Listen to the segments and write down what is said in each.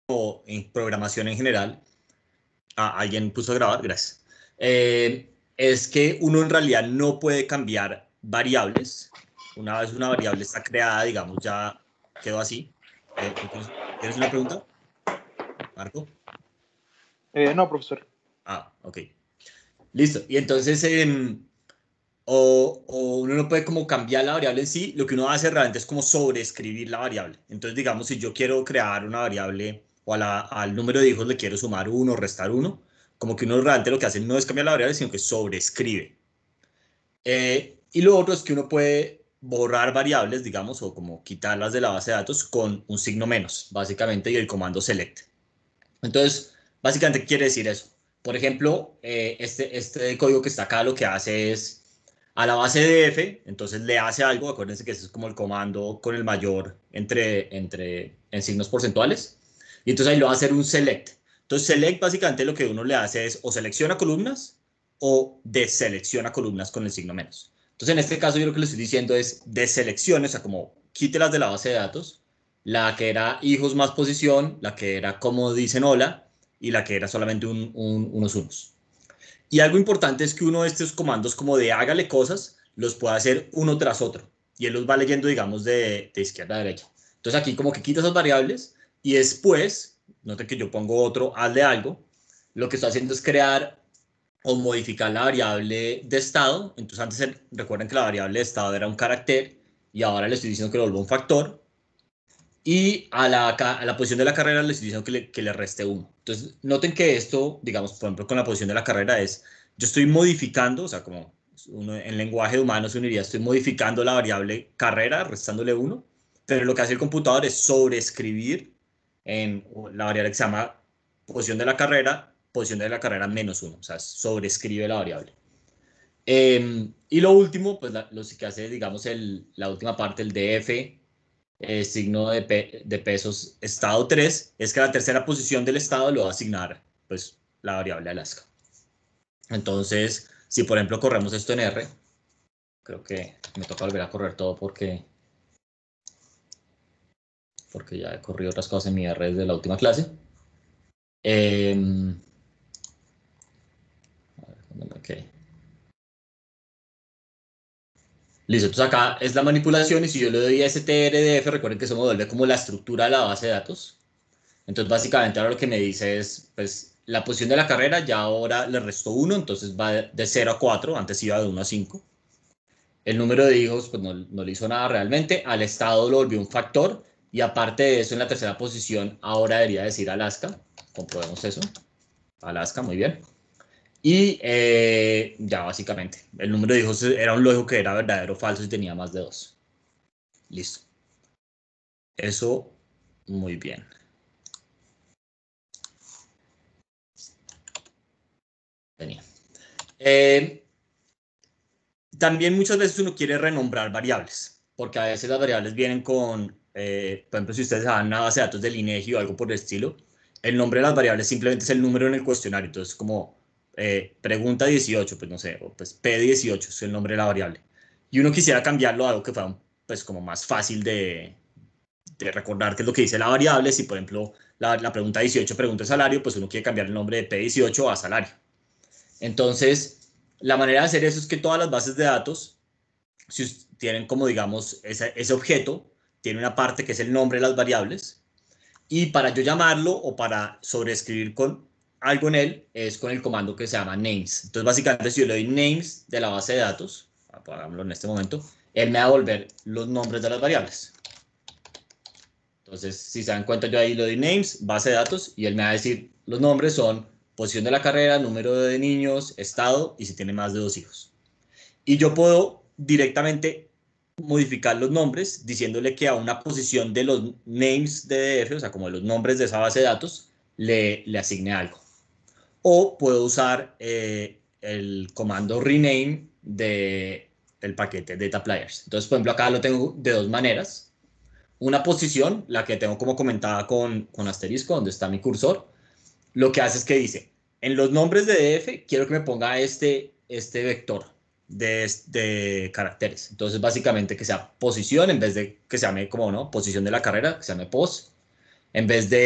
en programación en general, alguien puso a grabar, gracias, es que uno en realidad no puede cambiar variables. Una vez una variable está creada, digamos, ya quedó así. ¿Tienes una pregunta, Marco? No, profesor. Ok. Listo. Y entonces, o uno no puede como cambiar la variable en sí, lo que uno hace realmente es como sobreescribir la variable. Entonces, digamos, si yo quiero crear una variable o al número de hijos le quiero sumar 1 o restar 1, como que uno realmente lo que hace no es cambiar la variable, sino que sobreescribe. Y lo otro es que uno puede borrar variables, digamos, o como quitarlas de la base de datos con un signo menos, básicamente, y el comando select. Entonces, básicamente, ¿qué quiere decir eso? Por ejemplo, este código que está acá lo que hace es a la base de f, entonces le hace algo, acuérdense que ese es como el comando con el mayor en signos porcentuales, y entonces ahí lo va a hacer un select. Entonces, select básicamente lo que uno le hace es o selecciona columnas o deselecciona columnas con el signo menos. Entonces, en este caso, yo lo que le estoy diciendo es deseleccione, o sea, como quítelas de la base de datos, la que era hijos más posición, la que era como dicen hola, y la que era solamente unos unos. Y algo importante es que uno de estos comandos como de hágale cosas, los puede hacer uno tras otro. Y él los va leyendo, digamos, de izquierda a derecha. Entonces aquí como que quita esas variables y después, noten que yo pongo otro, hazle algo, lo que estoy haciendo es crear o modificar la variable de estado. Entonces antes recuerden que la variable de estado era un carácter y ahora le estoy diciendo que lo vuelva un factor. Y a la posición de la carrera le estoy diciendo que le reste 1. Entonces, noten que esto, digamos, por ejemplo, con la posición de la carrera es, yo estoy modificando, o sea, como uno en lenguaje humano se uniría, estoy modificando la variable carrera, restándole 1, pero lo que hace el computador es sobreescribir en la variable que se llama posición de la carrera menos 1, o sea, sobreescribe la variable. Y lo último, pues lo que hace, digamos, la última parte, el df, signo de pesos estado 3, es que la tercera posición del estado lo va a asignar pues la variable Alaska. Entonces, si por ejemplo corremos esto en R, creo que me toca volver a correr todo porque ya he corrido otras cosas en mi R desde la última clase. Okay. Listo, entonces acá es la manipulación y si yo le doy strdf, recuerden que eso me vuelve como la estructura de la base de datos. Entonces, básicamente ahora lo que me dice es, pues, la posición de la carrera ya ahora le restó 1, entonces va de 0 a 4, antes iba de 1 a 5. El número de hijos, pues, no le hizo nada realmente. Al estado lo volvió un factor. Y aparte de eso, en la tercera posición, ahora debería decir Alaska. Comprobemos eso. Alaska, muy bien. Y ya básicamente, el número de hijos era un lógico que era verdadero o falso si tenía más de 2. Listo. Eso, muy bien. Venía. También muchas veces uno quiere renombrar variables, porque a veces las variables vienen con, por ejemplo, si ustedes dan una base de datos del INEGI o algo por el estilo, el nombre de las variables simplemente es el número en el cuestionario. Entonces, como pregunta 18, pues no sé, o pues P18 es el nombre de la variable. Y uno quisiera cambiarlo a algo que fuera pues como más fácil de recordar qué es lo que dice la variable. Si, por ejemplo, la pregunta 18 pregunta salario, pues uno quiere cambiar el nombre de P18 a salario. Entonces, la manera de hacer eso es que todas las bases de datos, si tienen como, digamos, ese objeto, tiene una parte que es el nombre de las variables, y para yo llamarlo o para sobreescribir con algo en él, es con el comando que se llama names. Entonces, básicamente, si yo le doy names de la base de datos, hagámoslo en este momento, él me va a devolver los nombres de las variables. Entonces, si se dan cuenta, yo ahí le doy names, base de datos, y él me va a decir, los nombres son posición de la carrera, número de niños, estado, y si tiene más de 2 hijos. Y yo puedo directamente modificar los nombres diciéndole que a una posición de los names de DF, o sea, como los nombres de esa base de datos, le asigne algo. O puedo usar el comando rename del paquete data players. Entonces, por ejemplo, acá lo tengo de dos maneras. Una posición, la que tengo como comentada con asterisco, donde está mi cursor, lo que hace es que dice, en los nombres de DF quiero que me ponga este vector de caracteres. Entonces, básicamente que sea posición en vez de que se llame como, ¿no? Posición de la carrera, que se llame pos. En vez de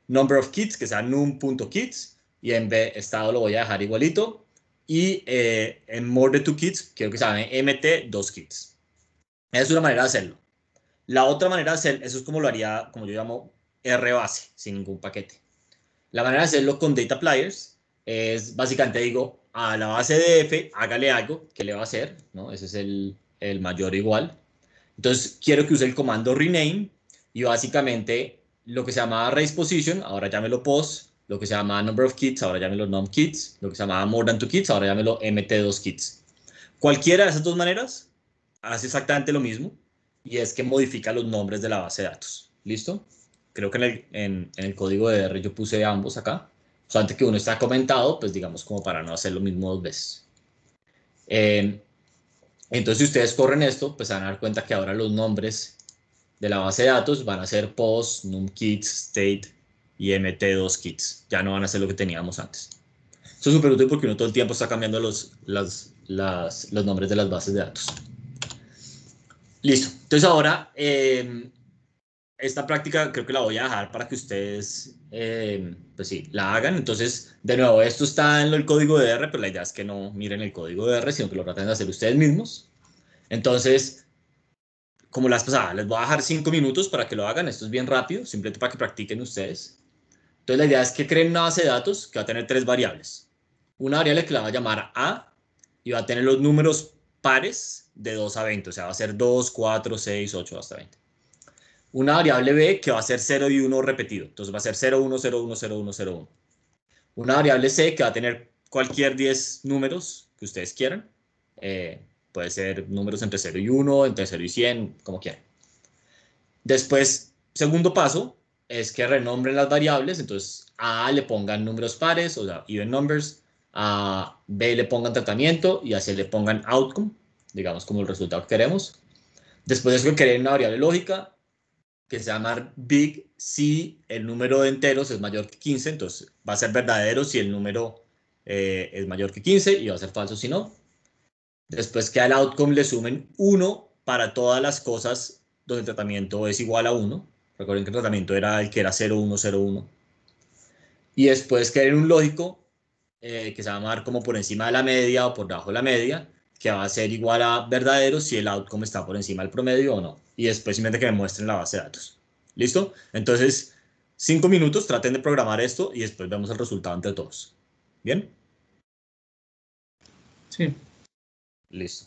number of kids, que sea num.kids, y en B estado lo voy a dejar igualito, y en more de 2 kids, quiero que se llame mt2kids. Esa es una manera de hacerlo. La otra manera de hacer, eso es como lo haría, como yo llamo, R base, sin ningún paquete. La manera de hacerlo con data pliers es básicamente digo a la base de f, hágale algo, ¿qué le va a hacer? ¿No? Ese es el mayor igual. Entonces quiero que use el comando rename y básicamente lo que se llamaba raise position, ahora llámelo post, lo que se llama number of kids, ahora llámelo num kids, lo que se llamaba more than 2 kids, ahora llámelo mt2 kids. Cualquiera de esas dos maneras hace exactamente lo mismo y es que modifica los nombres de la base de datos. ¿Listo? Creo que en el código de R yo puse ambos acá. Solamente que uno está comentado, pues digamos como para no hacer lo mismo dos veces. Entonces, si ustedes corren esto, pues se van a dar cuenta que ahora los nombres de la base de datos van a ser post, numkids, state y mt2kids. Ya no van a ser lo que teníamos antes. Esto es súper útil porque uno todo el tiempo está cambiando los nombres de las bases de datos. Listo. Entonces ahora, esta práctica creo que la voy a dejar para que ustedes, pues sí, la hagan. Entonces, de nuevo, esto está en el código de R, pero la idea es que no miren el código de R, sino que lo traten de hacer ustedes mismos. Entonces, como las pasadas, les voy a dejar 5 minutos para que lo hagan. Esto es bien rápido, simplemente para que practiquen ustedes. Entonces, la idea es que creen una base de datos que va a tener 3 variables. Una variable que la va a llamar A y va a tener los números pares de 2 a 20. O sea, va a ser 2, 4, 6, 8 hasta 20. Una variable B que va a ser 0 y 1 repetido. Entonces va a ser 0, 1, 0, 1, 0, 1, 0, 1. Una variable C que va a tener cualquier 10 números que ustedes quieran. Puede ser números entre 0 y 1, entre 0 y 100, como quieran. Después, segundo paso, es que renombren las variables. Entonces, a A le pongan números pares, o sea, even numbers. A B le pongan tratamiento y a C le pongan outcome, digamos como el resultado que queremos. Después de eso, creen una variable lógica que se llama big si el número de enteros es mayor que 15. Entonces va a ser verdadero si el número es mayor que 15 y va a ser falso si no. Después que al outcome le sumen 1 para todas las cosas donde el tratamiento es igual a 1. Recuerden que el tratamiento era el que era 0, 1, 0, 1. Y después que hay un lógico que se va a llamar como por encima de la media o por debajo de la media, que va a ser igual a verdadero si el outcome está por encima del promedio o no. Y después simplemente que me muestren la base de datos. ¿Listo? Entonces, 5 minutos, traten de programar esto y después vemos el resultado entre todos. ¿Bien? Sí. Listo.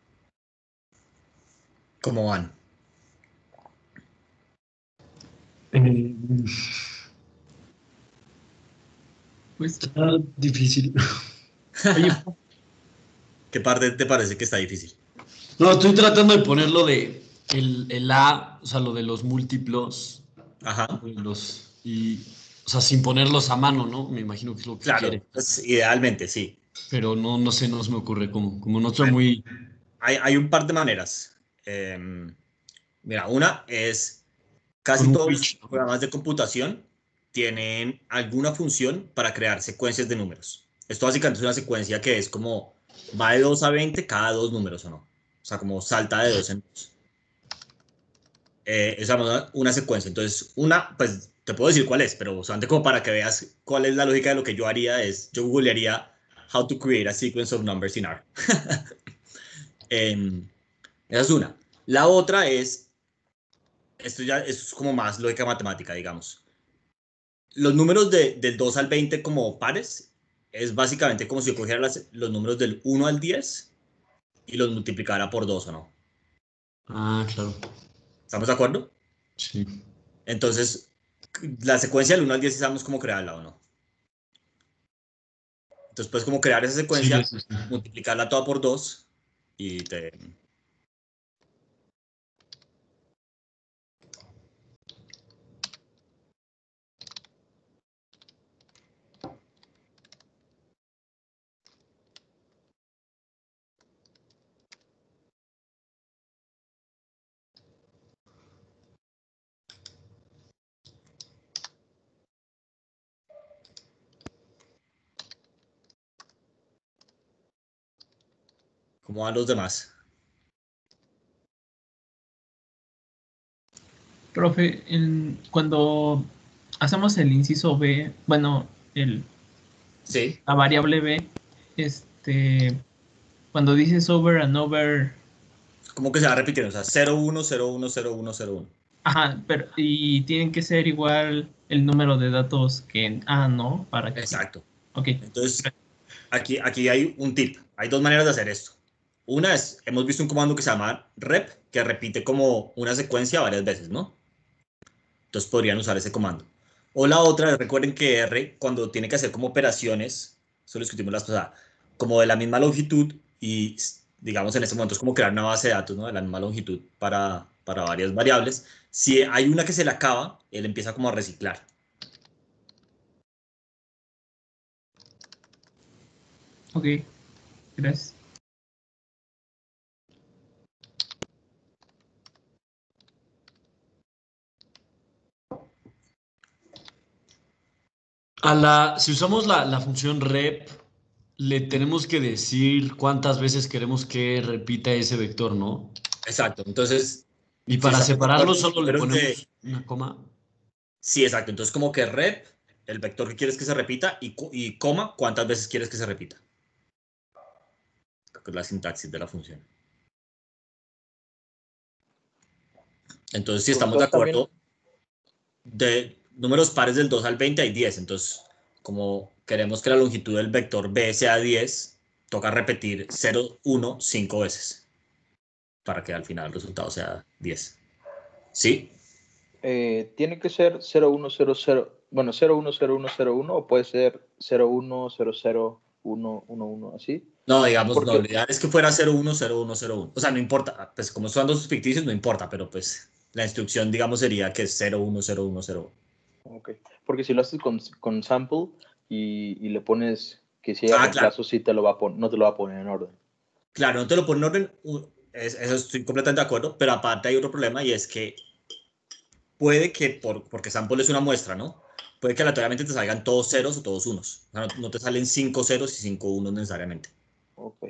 ¿Cómo van? Eh, Pues, Está difícil. oye, ¿Qué parte te parece que está difícil? No, estoy tratando de ponerlo de el A, o sea, lo de los múltiplos, Ajá. o sea, sin ponerlos a mano, ¿no? Me imagino que es lo que Claro, quiere. pues idealmente sí. Pero no sé, no se me ocurre cómo. Como no estoy muy... Hay un par de maneras. Mira, una es Con casi un todos los which, ¿no? programas de computación tienen alguna función para crear secuencias de números. Esto básicamente es una secuencia que es como va de 2 a 20 cada dos números o no. O sea, como salta de 2 en 2. Es una secuencia. Entonces, pues te puedo decir cuál es, pero solamente como para que veas cuál es la lógica de lo que yo haría yo googlearía how to create a sequence of numbers in R. Esa es una. La otra esto es como más lógica matemática, digamos. Los números del 2 al 20 como pares es básicamente como si yo cogiera los números del 1 al 10 y los multiplicara por 2 o no. Ah, claro. ¿Estamos de acuerdo? Sí. Entonces, la secuencia del 1 al 10 sabemos cómo crearla o no. Entonces puedes como crear esa Sí, secuencia, sí, sí. multiplicarla toda por 2 y te... ¿Cómo van los demás? profe, cuando hacemos el inciso B, bueno, Sí. la variable B, cuando dices over and over, ¿Cómo que se va repitiendo? O sea, 0, 1, 0, 1, 0, 1, 0, 1. ajá, pero y tienen que ser igual el número de datos que en A, ¿no? Para que, Exacto. ok, Entonces, aquí hay un tip. Hay dos maneras de hacer esto. Una es, hemos visto un comando que se llama rep, que repite como una secuencia varias veces, ¿no? Entonces podrían usar ese comando. O la otra, recuerden que R, cuando tiene que hacer como operaciones, eso lo discutimos la pasada, como de la misma longitud y, digamos, en este momento es como crear una base de datos, ¿no? De la misma longitud para varias variables. Si hay una que se le acaba, él empieza como a reciclar. ok, gracias. Si usamos la función rep, le tenemos que decir cuántas veces queremos que repita ese vector, ¿no? Exacto. Entonces, Y si para estamos de separarlo acuerdo, los solo le números de... ponemos una coma. Sí, exacto. Entonces, como que rep, el vector que quieres que se repita, y coma, cuántas veces quieres que se repita. Creo que es la sintaxis de la función. Entonces, si estamos de Profesor, también, acuerdo, de números pares del 2 al 20 hay 10. Entonces, como queremos que la longitud del vector B sea 10, toca repetir 0, 1, 5 veces para que al final el resultado sea 10. ¿Sí? tiene que ser 0100, bueno, 010101 o puede ser 0100111, ¿así? No, digamos, no, Porque, lo ideal es que fuera 0, 1, 0, 1, 0, 1. O sea, no importa, pues como son dos ficticios, no importa, pero pues la instrucción, digamos, sería que es 0, 1, 0, 1, 0, 1. okay. Porque si lo haces con sample y le pones que si hay Ah, claro, reemplazo, sí te lo va a no te lo va a poner en orden. claro, no te lo pone en orden, eso estoy completamente de acuerdo, pero aparte hay otro problema y es que puede que, porque sample es una muestra, ¿no? Puede que aleatoriamente te salgan todos ceros o todos unos. O sea, no te salen 5 ceros y 5 unos necesariamente. Ok.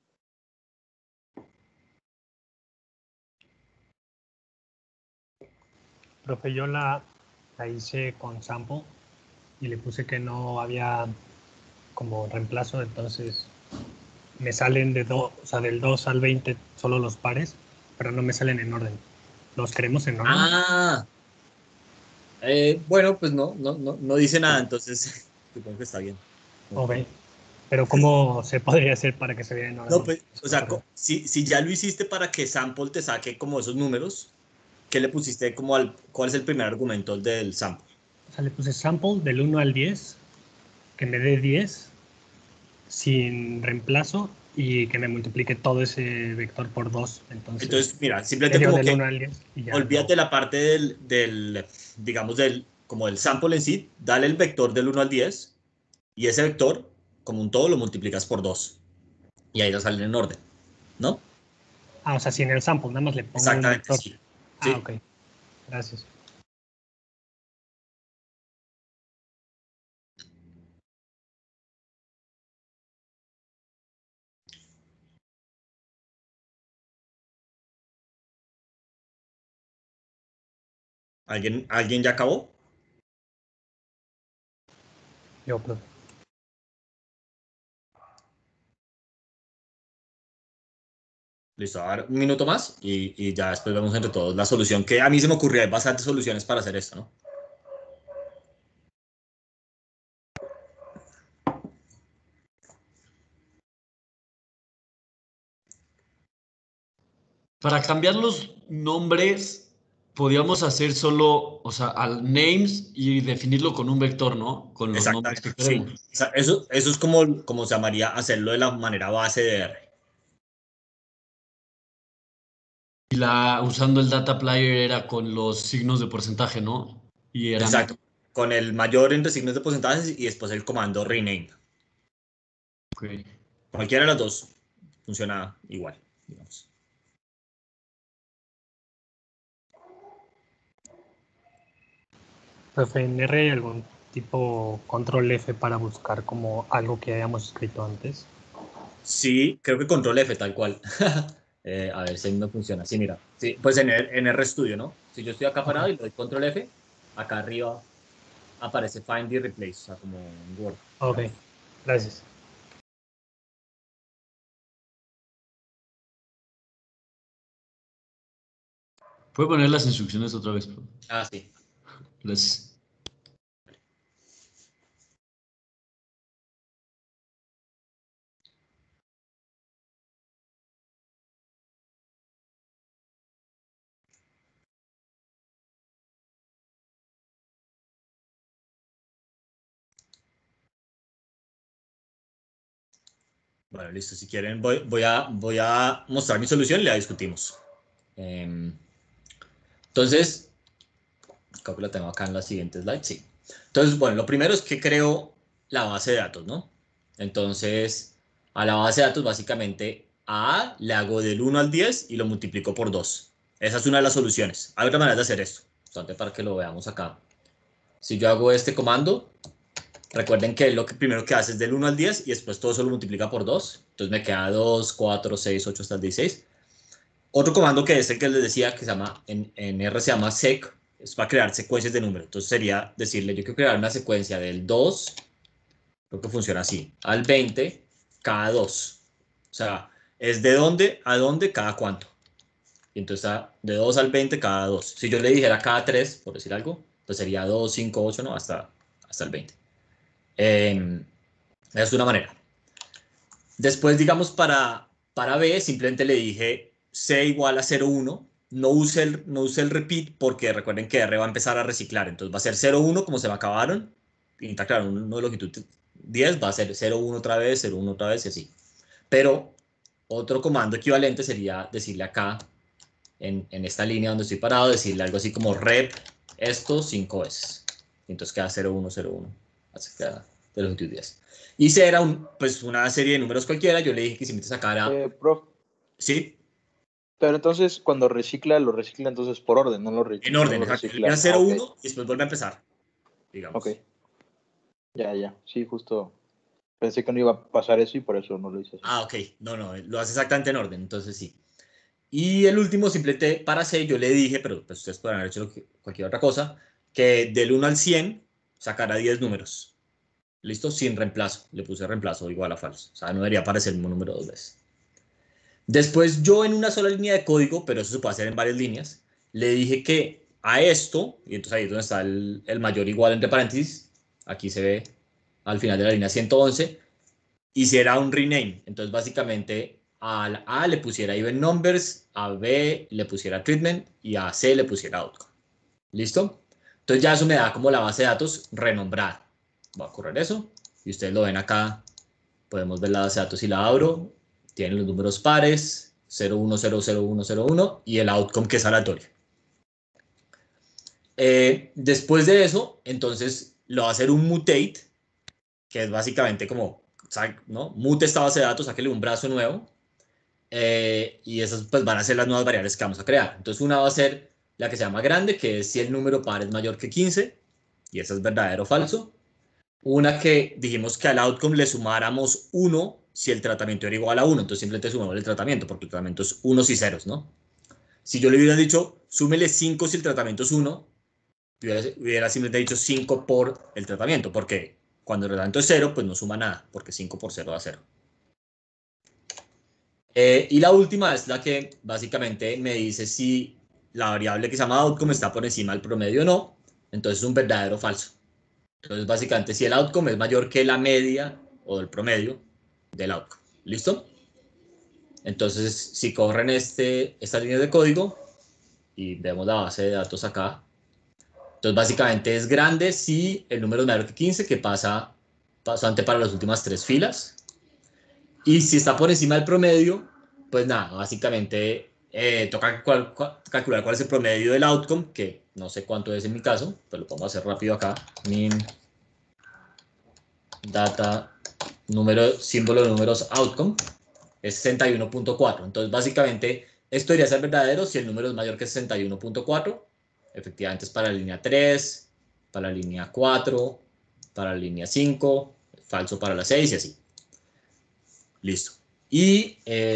Profe, yo la hice con sample y le puse que no había como reemplazo, entonces me salen o sea, del 2 al 20 solo los pares, pero no me salen en orden. ¿Los queremos en orden? Ah, bueno, pues no dice nada, entonces supongo que está bien. Ok. Pero ¿cómo se podría hacer para que se vea en No, orden? pues, o sea, si ya lo hiciste para que sample te saque como esos números, ¿qué le pusiste como cuál es el primer argumento del sample? O sea, le puse sample del 1 al 10, que me dé 10 sin reemplazo y que me multiplique todo ese vector por 2. Entonces mira, simplemente medio como del que 1 al 10 y ya olvídate la parte digamos, como del sample en sí, dale el vector del 1 al 10 y ese vector, como un todo, lo multiplicas por 2. Y ahí ya salen en orden, ¿no? Ah, o sea, sin el sample, nada más le pongo un Exactamente, vector. sí. Ah, Sí. ok. Gracias. ¿Alguien ya acabó? Yo, profe. Listo, a dar un minuto más y ya después vemos entre todos la solución que a mí se me ocurrió. Hay bastantes soluciones para hacer esto, ¿no? Para cambiar los nombres, podíamos hacer solo, o sea, al names y definirlo con un vector, ¿no? Con los nombres que Exactamente, sí. queremos. O sea, eso es como se llamaría hacerlo de la manera base de R. Y usando el data player era con los signos de porcentaje, ¿no? Y eran. Exacto. Con el mayor entre signos de porcentajes y después el comando rename. Ok. Cualquiera de las dos funciona igual, digamos. Profe, ¿en R hay algún tipo control F para buscar como algo que hayamos escrito antes? Sí, creo que control F tal cual. A ver si a mí me funciona. Sí, mira. Sí, pues en RStudio, ¿no? Si yo estoy acá parado y le doy control F, acá arriba aparece Find y Replace, o sea, como un Word. Ok, Digamos. gracias. ¿Puede poner las instrucciones otra vez? Ah, sí. Gracias. Bueno, listo. Si quieren, voy a mostrar mi solución y la discutimos. Entonces, creo que la tengo acá en la siguiente slide. Sí. Entonces, bueno, lo primero es que creo la base de datos, ¿no? Entonces, a la base de datos, básicamente, a A le hago del 1 al 10 y lo multiplico por 2. Esa es una de las soluciones. Hay otra manera de hacer esto. Entonces, para que lo veamos acá. Si yo hago este comando, recuerden que lo que primero que hace es del 1 al 10 y después todo eso lo multiplica por 2. Entonces me queda 2, 4, 6, 8 hasta el 16. Otro comando que es el que les decía que se llama, en R se llama sec, es para crear secuencias de números. Entonces sería decirle, yo quiero crear una secuencia del 2, creo que funciona así, al 20 cada 2. O sea, es de dónde a dónde cada cuánto. Y entonces está de 2 al 20 cada 2. Si yo le dijera cada 3, por decir algo, entonces sería 2, 5, 8, ¿no? Hasta el 20. Esa es una manera. Después, digamos, para B, simplemente le dije C igual a 0,1. No use el repeat porque recuerden que R va a empezar a reciclar. Entonces va a ser 0,1 como se me acabaron. Y claro, uno de longitud 10 va a ser 0,1 otra vez, 0,1 otra vez y así. Pero otro comando equivalente sería decirle acá, en esta línea donde estoy parado, decirle algo así como rep esto 5 veces. Y entonces queda 0,1, 0,1. Así queda de longitud 10. Y C era pues una serie de números cualquiera. Yo le dije que simplemente sacara. Prof, Sí, pero entonces cuando recicla, lo recicla entonces por orden, no lo, en no orden, lo exacto. recicla. Empieza Ah, 0, ok, 1 y después vuelve a empezar, digamos. ok. Ya. Sí, justo pensé que no iba a pasar eso y por eso no lo hice así. Ah, ok. No, lo hace exactamente en orden, entonces sí. Y el último, simplemente para C, yo le dije, pero pues ustedes pueden haber hecho cualquier otra cosa, que del 1 al 100 sacara 10 números. ¿Listo? Sin reemplazo. Le puse reemplazo igual a falso. O sea, no debería aparecer el mismo número dos veces. Después yo en una sola línea de código, pero eso se puede hacer en varias líneas, le dije que a esto, y entonces ahí es donde está el mayor igual entre paréntesis, aquí se ve al final de la línea 111, hiciera un rename. Entonces básicamente a la A le pusiera even numbers, a B le pusiera treatment y a C le pusiera outcome. ¿Listo? Entonces ya eso me da como la base de datos renombrada. Voy a correr eso y ustedes lo ven acá. Podemos ver la base de datos y la abro. Tiene los números pares, 01000101 y el outcome que es aleatorio. Después de eso, entonces lo va a hacer un mutate, que es básicamente como, ¿no? Mute esta base de datos, sáquele un brazo nuevo. Y esas pues van a ser las nuevas variables que vamos a crear. Entonces una va a ser la que se llama grande, que es si el número par es mayor que 15, y eso es verdadero o falso. Una que dijimos que al outcome le sumáramos 1 si el tratamiento era igual a 1, entonces simplemente sumamos el tratamiento, porque el tratamiento es unos y ceros, ¿no? Si yo le hubiera dicho, súmele 5 si el tratamiento es 1, hubiera simplemente dicho 5 por el tratamiento, porque cuando el tratamiento es 0, pues no suma nada, porque 5 por 0 da 0. Y la última es la que básicamente me dice si la variable que se llama outcome está por encima del promedio o no. Entonces es un verdadero o falso. Entonces básicamente si el outcome es mayor que la media o el promedio del outcome. ¿Listo? Entonces si corren esta línea de código y vemos la base de datos acá. Entonces básicamente es grande si el número es mayor que 15, que pasa pasante para las últimas 3 filas. Y si está por encima del promedio, pues nada, básicamente toca calcular cuál es el promedio del outcome, que no sé cuánto es en mi caso, pero lo podemos hacer rápido acá. Min data símbolo de números outcome es 61.4. Entonces básicamente esto debería ser verdadero si el número es mayor que 61.4. Efectivamente es para la línea 3, para la línea 4, para la línea 5, falso para la 6 y así. Listo. Y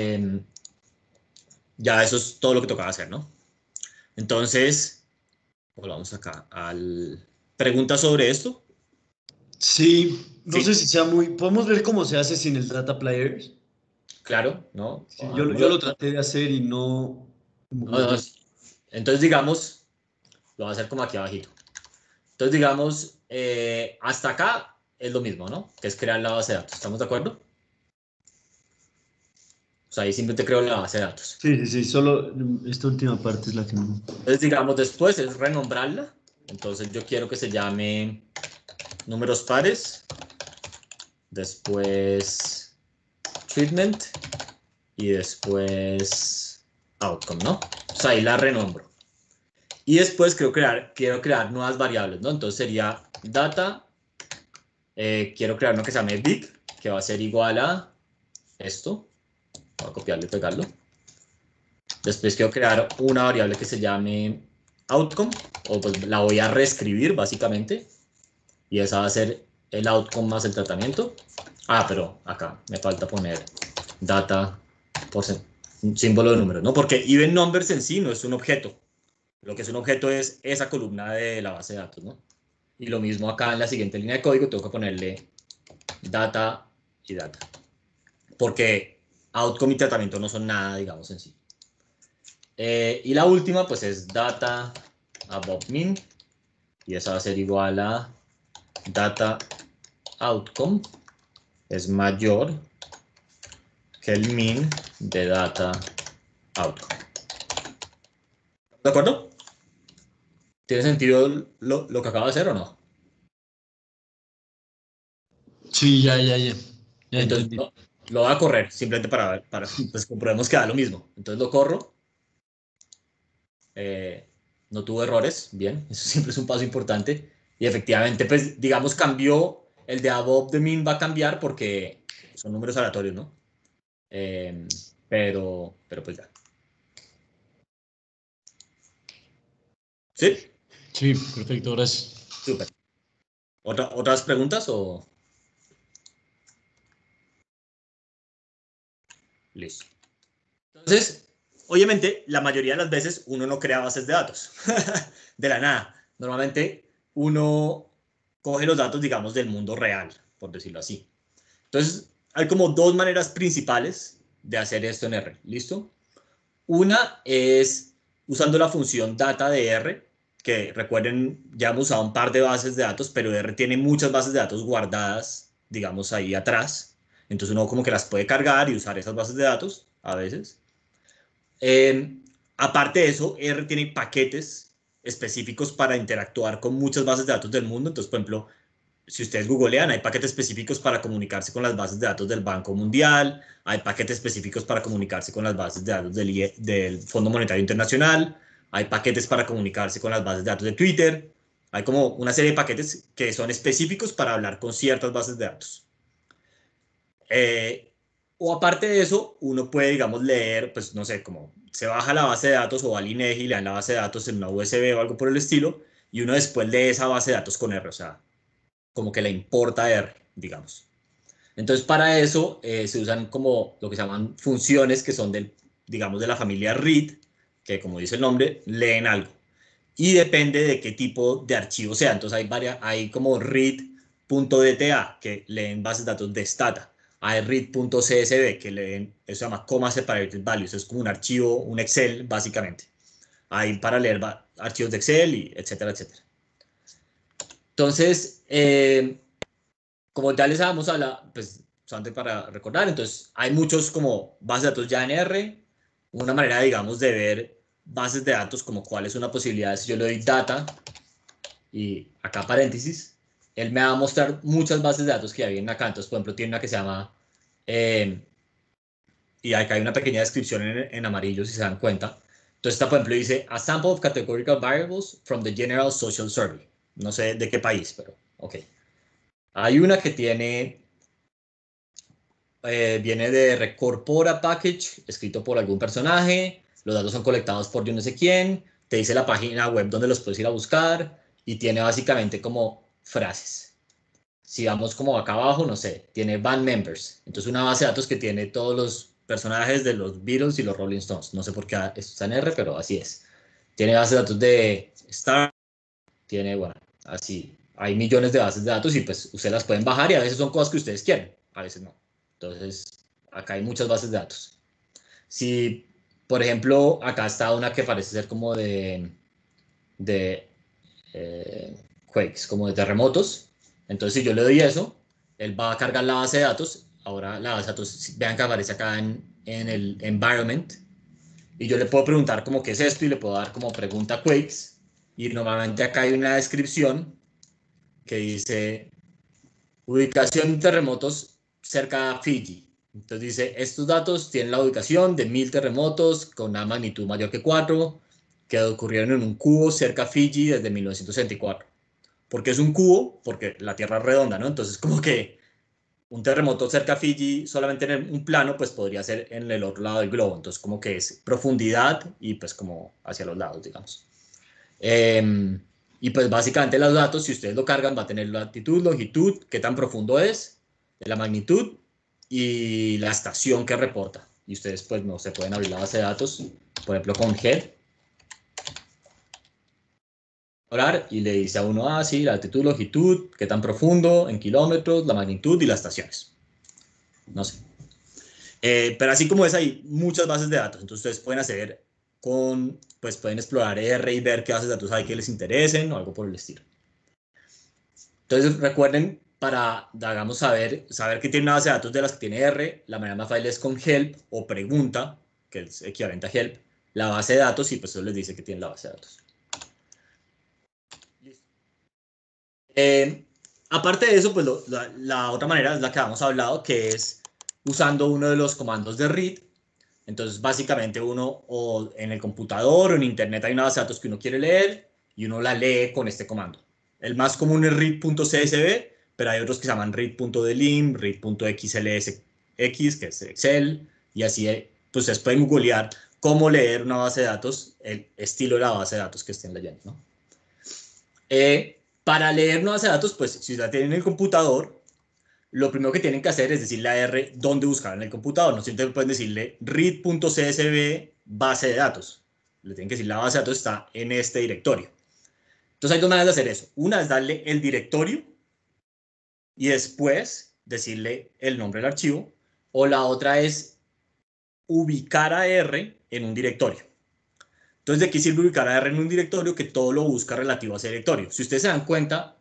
ya eso es todo lo que tocaba hacer, ¿no? Entonces, volvamos acá al... ¿Preguntas sobre esto? Sí, no Sí. sé si sea muy... ¿Podemos ver cómo se hace sin el data players? Claro, ¿no? Sí, yo lo traté de hacer y no... No. Entonces, digamos, lo voy a hacer como aquí abajito. Entonces, digamos, hasta acá es lo mismo, ¿no? Que es crear la base de datos. ¿Estamos de acuerdo? O sea, ahí simplemente creo la base de datos. Sí, solo esta última parte es la que no... Entonces, digamos, después es renombrarla. Entonces, yo quiero que se llame números pares. Después treatment. Y después outcome, ¿no? O sea, ahí la renombro. Y después quiero crear nuevas variables, ¿no? Entonces sería data. Quiero crear uno que se llame big, que va a ser igual a esto. Voy a copiarlo y pegarlo. Después quiero crear una variable que se llame outcome, o pues la voy a reescribir básicamente. Y esa va a ser el outcome más el tratamiento. Ah, pero acá me falta poner data por un símbolo de números, ¿no? Porque even numbers en sí no es un objeto. Lo que es un objeto es esa columna de la base de datos, ¿no? Y lo mismo acá en la siguiente línea de código tengo que ponerle data y data. Porque outcome y tratamiento no son nada, digamos, en sí. Y la última, pues, es data above min. Y esa va a ser igual a data outcome es mayor que el min de data outcome. ¿De acuerdo? ¿Tiene sentido lo que acabo de hacer o no? Sí, ya Entonces lo voy a correr simplemente para pues comprobemos que da lo mismo. Entonces lo corro. No tuvo errores, bien, eso siempre es un paso importante. Y efectivamente, pues digamos cambió, el de above the mean va a cambiar porque son números aleatorios, ¿no? Pero pues ya. ¿Sí? Sí, perfecto, gracias. Súper. ¿Otras preguntas o...? Listo. Entonces, obviamente, la mayoría de las veces uno no crea bases de datos de la nada. Normalmente uno coge los datos, digamos, del mundo real, por decirlo así. Entonces, hay como dos maneras principales de hacer esto en R. ¿Listo? Una es usando la función data de R, que recuerden, ya hemos usado un par de bases de datos, pero R tiene muchas bases de datos guardadas, digamos, ahí atrás. Entonces uno como que las puede cargar y usar esas bases de datos. a veces. Aparte de eso, R tiene paquetes específicos para interactuar con muchas bases de datos del mundo. Entonces, por ejemplo, si ustedes googlean, hay paquetes específicos para comunicarse con las bases de datos del Banco Mundial, hay paquetes específicos para comunicarse con las bases de datos del Fondo Monetario Internacional, hay paquetes para comunicarse con las bases de datos de Twitter, hay como una serie de paquetes que son específicos para hablar con ciertas bases de datos. O aparte de eso, uno puede, digamos, leer, pues no sé, como se baja la base de datos o va al INEGI y le dan la base de datos en una USB o algo por el estilo, y uno después lee esa base de datos con R, o sea, como que le importa R, digamos. Entonces, para eso se usan como lo que se llaman funciones que son digamos, de la familia read, que como dice el nombre, leen algo. Y depende de qué tipo de archivo sea. Entonces, hay como read.dta, que leen bases de datos de Stata. Hay read.csv, que leen, eso se llama Comma Separated Values, es como un archivo, un Excel, básicamente. Hay para leer archivos de Excel, y etcétera, etcétera. Entonces, como ya les habíamos hablado, pues, solamente para recordar, entonces, hay muchos como bases de datos ya en R, una manera, digamos, de ver bases de datos, como cuál es una posibilidad, si yo le doy data, y acá paréntesis, él me va a mostrar muchas bases de datos que ya vienen acá. Entonces, por ejemplo, tiene una que se llama, y acá hay una pequeña descripción en amarillo, si se dan cuenta. Entonces, esta, por ejemplo, dice, a sample of categorical variables from the General Social Survey. No sé de qué país, pero ok. Hay una que tiene, viene de Recorpora Package, escrito por algún personaje, los datos son colectados por yo no sé quién, te dice la página web donde los puedes ir a buscar, y tiene básicamente como frases. Si vamos como acá abajo, no sé, tiene band members. Entonces una base de datos que tiene todos los personajes de los Beatles y los Rolling Stones. No sé por qué esto está en R, pero así es. Tiene base de datos de Star, tiene, bueno, así. Hay millones de bases de datos y pues ustedes las pueden bajar, y a veces son cosas que ustedes quieren, a veces no. Entonces, acá hay muchas bases de datos. Si, por ejemplo, acá está una que parece ser como de quakes, como de terremotos. Entonces, si yo le doy eso, él va a cargar la base de datos. Ahora la base de datos, vean que aparece acá en el environment. Y yo le puedo preguntar como qué es esto, y le puedo dar como pregunta quakes. Y normalmente acá hay una descripción que dice ubicación de terremotos cerca de Fiji. Entonces dice, estos datos tienen la ubicación de 1000 terremotos con una magnitud mayor que 4 que ocurrieron en un cubo cerca de Fiji desde 1964. ¿Por qué es un cubo? Porque la Tierra es redonda, ¿no? Entonces, como que un terremoto cerca de Fiji, solamente en un plano, pues podría ser en el otro lado del globo. Entonces, como que es profundidad y pues como hacia los lados, digamos. Y pues básicamente los datos, si ustedes lo cargan, va a tener latitud, longitud, qué tan profundo es, la magnitud y la estación que reporta. Y ustedes pues no se pueden abrir la base de datos, por ejemplo con head, y le dice a uno, sí, la latitud, longitud, qué tan profundo, en kilómetros, la magnitud y las estaciones. No sé. Pero así como es, hay muchas bases de datos. Entonces ustedes pueden hacer pues pueden explorar R y ver qué bases de datos hay que les interesen o algo por el estilo. Entonces recuerden, para, digamos, saber que tiene una base de datos de las que tiene R, la manera más fácil es con help o pregunta, que es equivalente a help, la base de datos, y pues eso les dice que tiene la base de datos. Aparte de eso, pues la otra manera es la que habíamos hablado, que es usando uno de los comandos de read. Entonces, básicamente uno, o en el computador o en internet hay una base de datos que uno quiere leer, y uno la lee con este comando. El más común es read.csv, pero hay otros que se llaman read.delim, read.xlsx, que es Excel, y así pues ustedes pueden googlear cómo leer una base de datos, el estilo de la base de datos que estén leyendo, ¿no? Para leer una base de datos, pues si la tienen en el computador, lo primero que tienen que hacer es decirle a R dónde buscar en el computador. No siempre pueden decirle read.csv base de datos. Le tienen que decir la base de datos está en este directorio. Entonces hay dos maneras de hacer eso. Una es darle el directorio y después decirle el nombre del archivo. O la otra es ubicar a R en un directorio. Entonces, ¿de qué sirve ubicar a R en un directorio? Que todo lo busca relativo a ese directorio. Si ustedes se dan cuenta,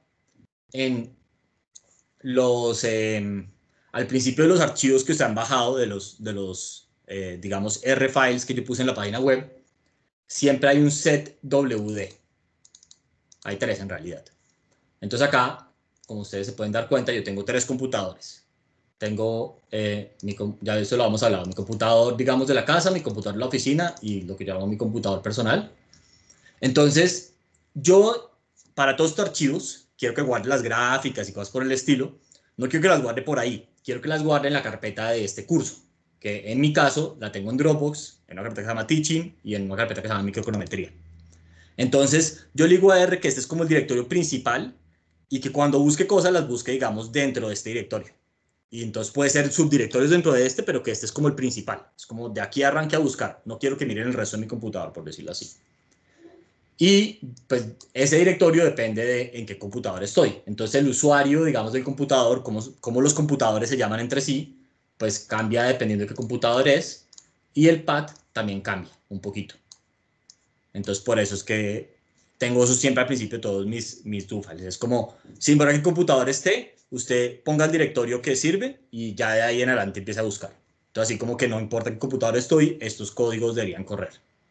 al principio de los archivos que se han bajado de los digamos, R files que yo puse en la página web, siempre hay un set WD. Hay 3 en realidad. Entonces acá, como ustedes se pueden dar cuenta, yo tengo 3 computadores. Tengo, ya de eso lo hemos hablado, mi computador, digamos, de la casa, mi computador de la oficina y lo que llamo mi computador personal. Entonces, yo, para todos estos archivos, quiero que guarde las gráficas y cosas por el estilo. No quiero que las guarde por ahí, quiero que las guarde en la carpeta de este curso, que en mi caso la tengo en Dropbox, en una carpeta que se llama Teaching y en una carpeta que se llama Microcronometría. Entonces, yo le digo a R que este es como el directorio principal y que cuando busque cosas las busque, digamos, dentro de este directorio. Y entonces puede ser subdirectorios dentro de este, pero que este es como el principal. Es como de aquí arranque a buscar. No quiero que miren el resto de mi computador, por decirlo así. Y pues ese directorio depende de en qué computador estoy. Entonces el usuario, digamos, del computador, cómo los computadores se llaman entre sí, pues cambia dependiendo de qué computador es. Y el path también cambia un poquito. Entonces por eso es que tengo eso siempre al principio de todos mis do files. Es como, si importa qué computador esté, usted ponga el directorio que sirve y ya de ahí en adelante empieza a buscar. Entonces así como que no importa qué computador estoy, estos códigos deberían correr.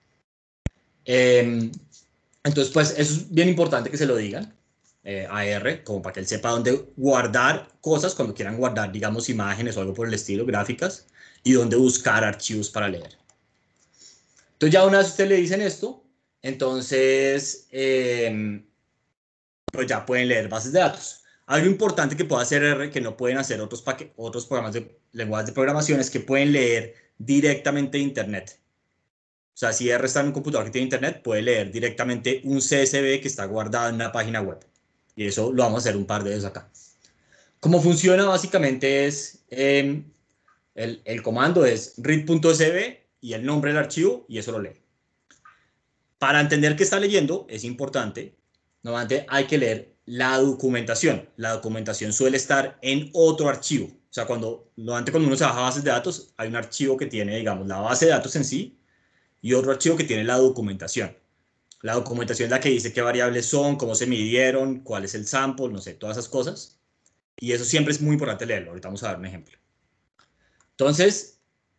Entonces, pues eso es bien importante que se lo digan a R, como para que él sepa dónde guardar cosas cuando quieran guardar, digamos, imágenes o algo por el estilo, gráficas, y dónde buscar archivos para leer. Entonces, ya una vez ustedes le dicen esto, entonces, pues ya pueden leer bases de datos. Algo importante que puede hacer R, que no pueden hacer otros programas de lenguajes de programación, es que pueden leer directamente de Internet. O sea, si R está en un computador que tiene internet, puede leer directamente un CSV que está guardado en una página web. Y eso lo vamos a hacer un par de veces acá. Cómo funciona básicamente es, el comando es read.sv y el nombre del archivo y eso lo lee. Para entender qué está leyendo es importante, normalmente hay que leer la documentación. La documentación suele estar en otro archivo. O sea, normalmente cuando uno se baja bases de datos, hay un archivo que tiene, digamos, la base de datos en sí, y otro archivo que tiene la documentación. La documentación es la que dice qué variables son, cómo se midieron, cuál es el sample, no sé, todas esas cosas. Y eso siempre es muy importante leerlo. Ahorita vamos a dar un ejemplo. Entonces,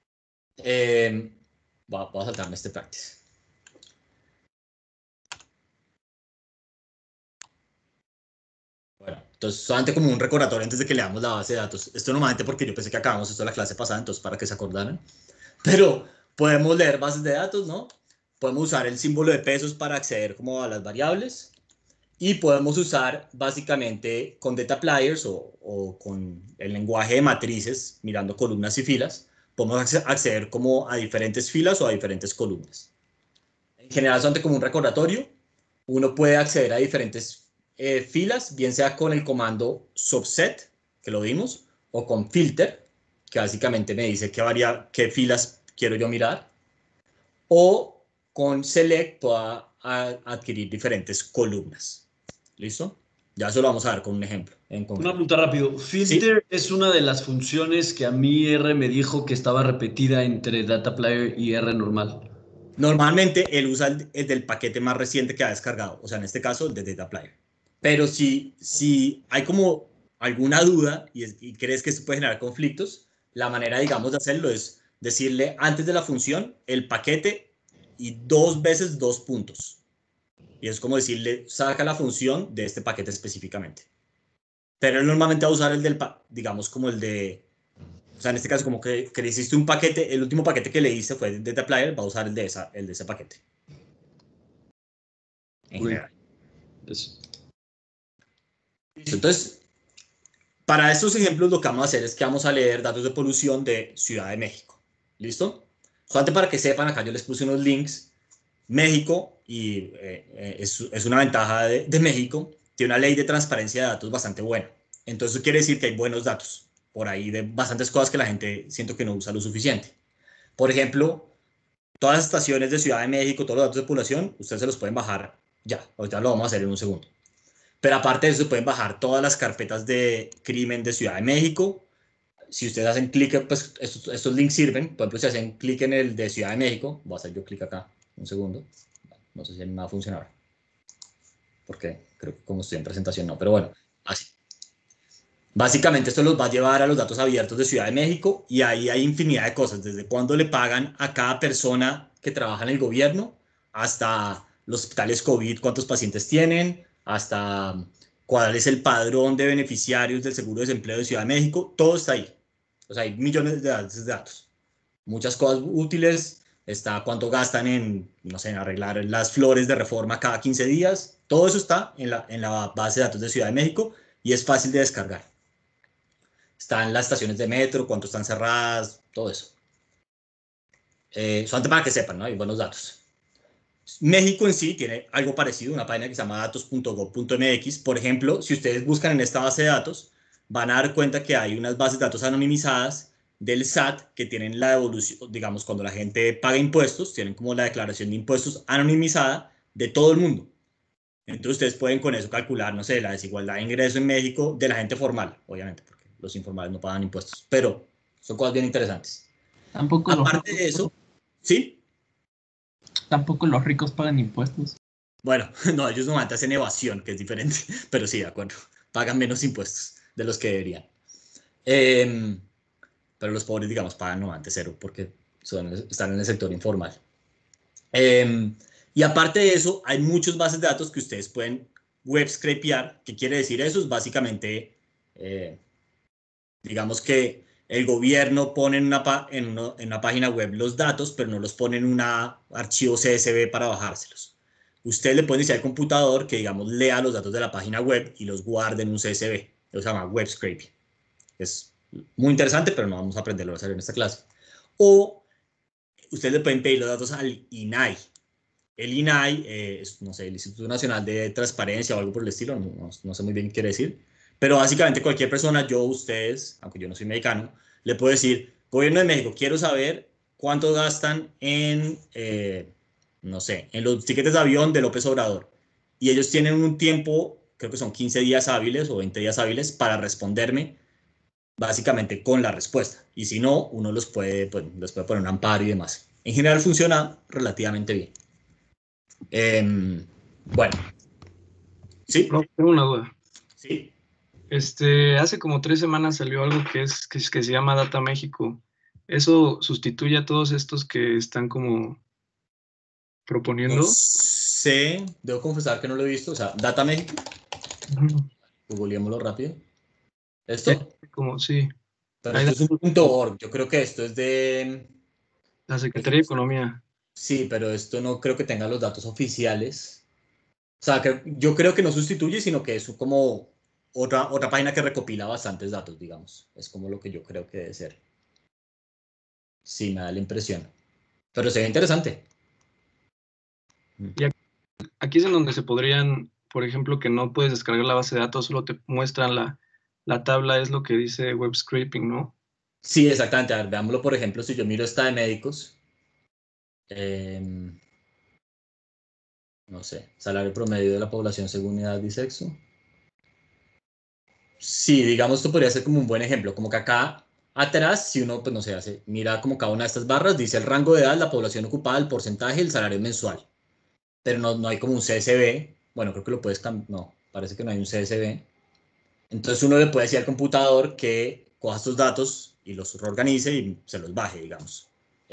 voy a saltarme este practice. Bueno, entonces solamente como un recordatorio antes de que leamos la base de datos. Esto normalmente porque yo pensé que acabamos esto en la clase pasada, entonces para que se acordaran. Pero podemos leer bases de datos, ¿no? Podemos usar el símbolo de pesos para acceder como a las variables. Y podemos usar básicamente con data pliers o con el lenguaje de matrices, mirando columnas y filas, podemos acceder como a diferentes filas o a diferentes columnas. En general, solamente como un recordatorio, uno puede acceder a diferentes filas, bien sea con el comando subset, que lo vimos, o con filter, que básicamente me dice qué filas quiero yo mirar, o con select puedo adquirir diferentes columnas. ¿Listo? Ya eso lo vamos a ver con un ejemplo. Una pregunta rápido. Filter ¿sí? Es una de las funciones que a mí R me dijo que estaba repetida entre DataPlayer y R normal. Normalmente él usa el del paquete más reciente que ha descargado, o sea, en este caso el de DataPlayer. Pero si hay como alguna duda y crees que esto puede generar conflictos, la manera, digamos, de hacerlo es decirle antes de la función el paquete y 2 veces 2 puntos. Y es como decirle, saca la función de este paquete específicamente. Pero él normalmente va a usar el del, digamos, como el de, o sea, en este caso como que le hiciste un paquete, el último paquete que le hice fue de DataPlayer, va a usar el de ese paquete. En general. Entonces, para estos ejemplos lo que vamos a hacer es que vamos a leer datos de polución de Ciudad de México. ¿Listo? Solamente para que sepan, acá yo les puse unos links. México, y es una ventaja de México, tiene una ley de transparencia de datos bastante buena. Entonces eso quiere decir que hay buenos datos por ahí de bastantes cosas que la gente siento que no usa lo suficiente. Por ejemplo, todas las estaciones de Ciudad de México, todos los datos de población, ustedes se los pueden bajar ya. Ahorita lo vamos a hacer en un segundo. Pero aparte de eso, pueden bajar todas las carpetas de crimen de Ciudad de México. Si ustedes hacen clic, pues estos links sirven. Por ejemplo, si hacen clic en el de Ciudad de México, voy a hacer yo clic acá, un segundo. No sé si me va a funcionar. Porque creo que como estoy en presentación no, pero bueno, así. Básicamente esto los va a llevar a los datos abiertos de Ciudad de México y ahí hay infinidad de cosas, desde cuándo le pagan a cada persona que trabaja en el gobierno, hasta los hospitales COVID, cuántos pacientes tienen, hasta cuál es el padrón de beneficiarios del Seguro de Desempleo de Ciudad de México, todo está ahí. O sea, hay millones de datos. Muchas cosas útiles, está cuánto gastan en, no sé, en arreglar las flores de Reforma cada 15 días, todo eso está en la base de datos de Ciudad de México y es fácil de descargar. Están las estaciones de metro, cuánto están cerradas, todo eso. Solamente para que sepan, ¿no? Hay buenos datos. México en sí tiene algo parecido, una página que se llama datos.gov.mx. Por ejemplo, si ustedes buscan en esta base de datos, van a dar cuenta que hay unas bases de datos anonimizadas del SAT que tienen la devolución, digamos, cuando la gente paga impuestos, tienen como la declaración de impuestos anonimizada de todo el mundo. Entonces ustedes pueden con eso calcular, no sé, la desigualdad de ingreso en México de la gente formal, obviamente, porque los informales no pagan impuestos, pero son cosas bien interesantes. Tampoco Aparte de eso, ¿sí? Tampoco los ricos pagan impuestos. Bueno, no, ellos normalmente hacen evasión, que es diferente, pero sí, de acuerdo, pagan menos impuestos de los que deberían. Pero los pobres, digamos, pagan normalmente cero porque están en el sector informal. Y aparte de eso, hay muchas bases de datos que ustedes pueden web scrapear. ¿Qué quiere decir eso? Es básicamente, digamos que el gobierno pone en una página web los datos, pero no los pone en un archivo CSV para bajárselos. Usted le puede decir al computador que, digamos, lea los datos de la página web y los guarde en un CSV. Eso se llama web scraping. Es muy interesante, pero no vamos a aprenderlo a hacer en esta clase. O ustedes le pueden pedir los datos al INAI. El INAI es, no sé, el Instituto Nacional de Transparencia o algo por el estilo, no sé muy bien qué quiere decir, pero básicamente cualquier persona, yo, ustedes, aunque yo no soy mexicano, le puedo decir, Gobierno de México, quiero saber cuánto gastan en, no sé, en los tiquetes de avión de López Obrador. Y ellos tienen un tiempo, creo que son 15 días hábiles o 20 días hábiles para responderme básicamente con la respuesta. Y si no, uno les puede poner un amparo y demás. En general funciona relativamente bien. Bueno, ¿sí? No, tengo una duda. Sí. Hace como 3 semanas salió algo que se llama Data México. ¿Eso sustituye a todos estos que están como proponiendo? No sé, debo confesar que no lo he visto. O sea, Data México. Googleémoslo rápido. ¿Esto? Como sí. Pero esto es un .org. Yo creo que esto es de la Secretaría de Economía. Sí, pero esto no creo que tenga los datos oficiales. O sea, que yo creo que no sustituye, sino que es como otra página que recopila bastantes datos, digamos. Es como lo que yo creo que debe ser. Sí, me da la impresión. Pero se ve interesante. Y aquí es en donde se podrían, por ejemplo, que no puedes descargar la base de datos, solo te muestran la tabla, es lo que dice web scraping, ¿no? Sí, exactamente. A ver, veámoslo, por ejemplo, si yo miro esta de médicos. No sé, salario promedio de la población según edad y sexo. Sí, digamos, esto podría ser como un buen ejemplo. Como que acá atrás, si uno, pues no sé, mira como cada una de estas barras, dice el rango de edad, la población ocupada, el porcentaje, el salario mensual. Pero no hay como un CSV. Bueno, creo que lo puedes cambiar. No, parece que no hay un CSV. Entonces uno le puede decir al computador que coja estos datos y los reorganice y se los baje, digamos.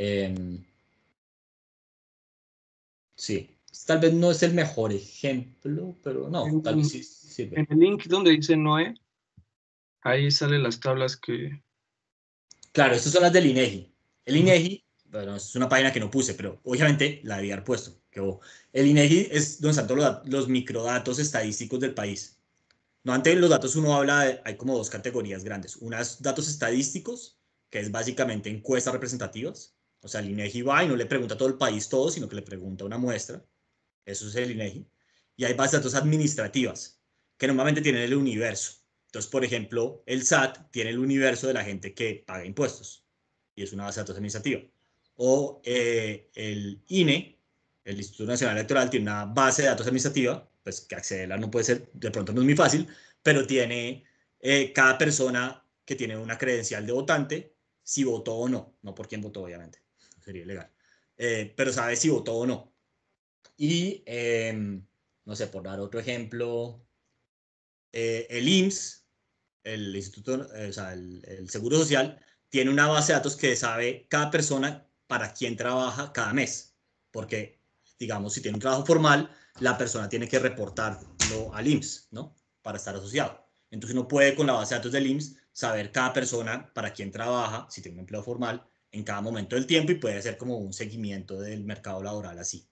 Sí, tal vez no es el mejor ejemplo, pero no, tal vez sí sirve. En el link donde dice Noé, ahí salen las tablas que... Claro, estas son las del INEGI. El INEGI, bueno, es una página que no puse, pero obviamente la debía haber puesto. El INEGI es donde están todos los microdatos estadísticos del país. No, antes los datos uno habla hay como dos categorías grandes. Unas datos estadísticos, que es básicamente encuestas representativas. O sea, el INEGI va y no le pregunta a todo el país todo, sino que le pregunta a una muestra. Eso es el INEGI. Y hay bases de datos administrativas, que normalmente tienen el universo. Entonces, por ejemplo, el SAT tiene el universo de la gente que paga impuestos. Y es una base de datos administrativa. O el INE, el Instituto Nacional Electoral, tiene una base de datos administrativa, pues que accederla no puede ser, de pronto no es muy fácil, pero tiene cada persona que tiene una credencial de votante, si votó o no. No por quién votó, obviamente. Sería ilegal. Pero sabe si votó o no. Y, no sé, por dar otro ejemplo, el IMSS el instituto, o sea, el Seguro Social, tiene una base de datos que sabe cada persona para quién trabaja cada mes. Porque, digamos, si tiene un trabajo formal, la persona tiene que reportarlo al IMSS, ¿no? Para estar asociado. Entonces uno puede con la base de datos del IMSS saber cada persona para quién trabaja, si tiene un empleo formal, en cada momento del tiempo y puede hacer como un seguimiento del mercado laboral así.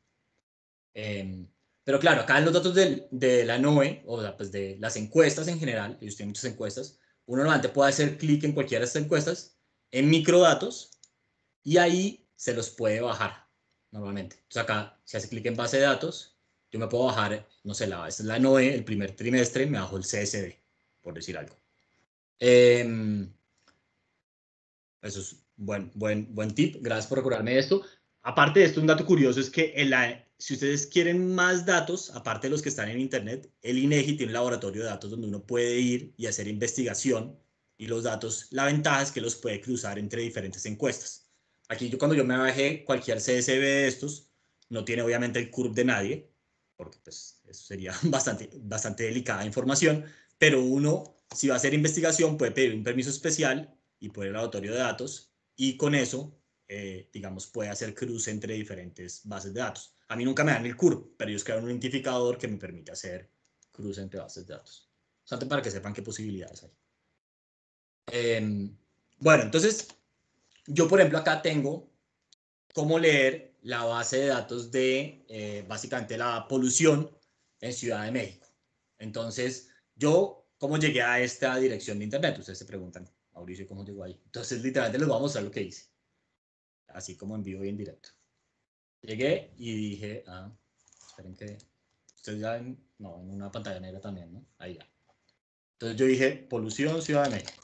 Pero claro, acá en los datos de la NOE, o sea, pues de las encuestas en general, ellos tienen muchas encuestas, uno normalmente puede hacer clic en cualquiera de estas encuestas, en microdatos, y ahí se los puede bajar normalmente. Entonces acá, si hace clic en base de datos, yo me puedo bajar, no sé, esta es la NOE, el primer trimestre, me bajo el CSV, por decir algo. Eso es buen tip, gracias por recordarme esto. Aparte de esto, un dato curioso es que si ustedes quieren más datos, aparte de los que están en internet, el INEGI tiene un laboratorio de datos donde uno puede ir y hacer investigación, y los datos, la ventaja es que los puede cruzar entre diferentes encuestas. Aquí cuando yo me bajé cualquier CSV de estos, no tiene obviamente el CURP de nadie, porque pues eso sería bastante delicada información, pero uno, si va a hacer investigación, puede pedir un permiso especial y puede ir al laboratorio de datos, y con eso, digamos, puede hacer cruce entre diferentes bases de datos. A mí nunca me dan el CURP, pero ellos crean un identificador que me permite hacer cruce entre bases de datos. Solamente para que sepan qué posibilidades hay. Bueno, entonces, yo por ejemplo acá tengo cómo leer la base de datos de básicamente la polución en Ciudad de México. Entonces, yo, ¿cómo llegué a esta dirección de internet? Ustedes se preguntan, Mauricio, ¿cómo llegó ahí? Entonces, literalmente les voy a mostrar lo que hice, así como en vivo y en directo. Llegué y dije, esperen que ustedes ya ven, no, en una pantalla negra también, ¿no? Ahí ya. Entonces yo dije, polución Ciudad de México.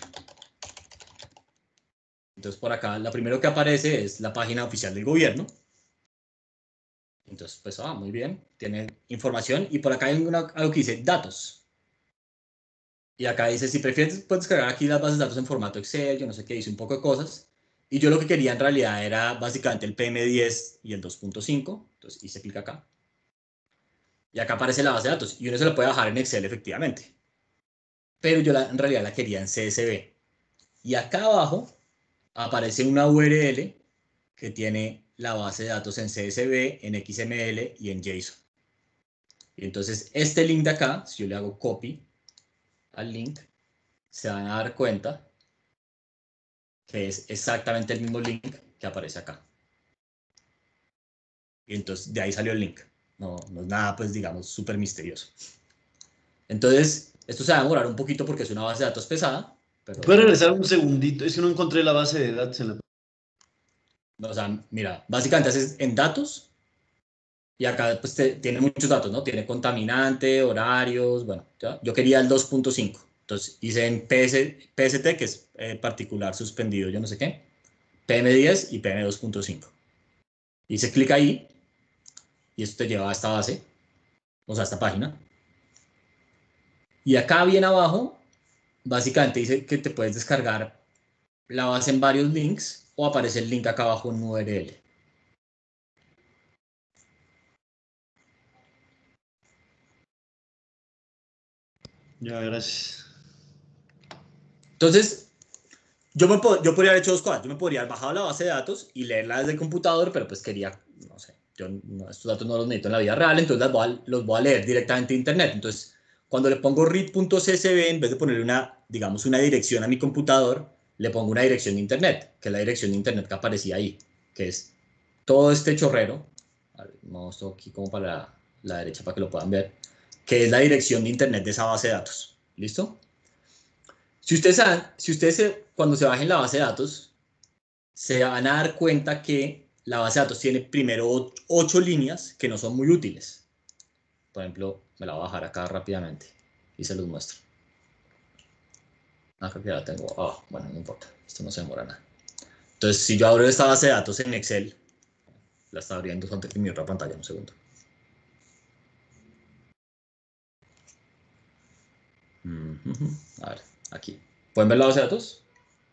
Entonces por acá, la primero que aparece es la página oficial del gobierno. Entonces, pues, muy bien, tiene información. Y por acá hay algo que dice datos. Y acá dice, si prefieres, puedes descargar aquí las bases de datos en formato Excel, yo no sé qué, dice un poco de cosas. Y yo lo que quería en realidad era básicamente el PM10 y el 2.5. Entonces hice clic acá. Y acá aparece la base de datos. Y uno se la puede bajar en Excel efectivamente. Pero yo en realidad la quería en CSV. Y acá abajo aparece una URL que tiene la base de datos en CSV, en XML y en JSON. Y entonces este link de acá, si yo le hago copy al link, se van a dar cuenta que es exactamente el mismo link que aparece acá. Y entonces de ahí salió el link. No es nada, pues digamos, súper misterioso. Entonces, esto se va a demorar un poquito porque es una base de datos pesada. Pero ¿puedes regresar un segundito? Es que no encontré la base de datos en la... O sea, mira, básicamente haces en datos y acá pues tiene muchos datos, ¿no? Tiene contaminante, horarios, bueno, ¿ya? Yo quería el 2.5. Entonces hice en PST, que es particular suspendido, yo no sé qué, PM10 y PM2.5. Hice clic ahí y esto te lleva a esta base, o sea, a esta página. Y acá bien abajo, básicamente dice que te puedes descargar la base en varios links o aparece el link acá abajo en URL. Ya, gracias. Entonces, yo podría haber hecho dos cosas. Yo me podría haber bajado la base de datos y leerla desde el computador, pero pues quería, no sé, estos datos no los necesito en la vida real, entonces los voy a leer directamente de internet. Entonces, cuando le pongo read.csv, en vez de ponerle digamos, una dirección a mi computador, le pongo una dirección de internet, que es la dirección de internet que aparecía ahí, que es todo este chorrero. A ver, esto aquí como para la derecha para que lo puedan ver, que es la dirección de internet de esa base de datos. ¿Listo? Si ustedes cuando se bajen la base de datos, se van a dar cuenta que la base de datos tiene primero 8 líneas que no son muy útiles. Por ejemplo, me la voy a bajar acá rápidamente y se los muestro. Creo que ya la tengo. Bueno, no importa. Esto no se demora nada. Entonces, si yo abro esta base de datos en Excel, la está abriendo en mi otra pantalla, un segundo. A ver, aquí. ¿Pueden ver la base de datos?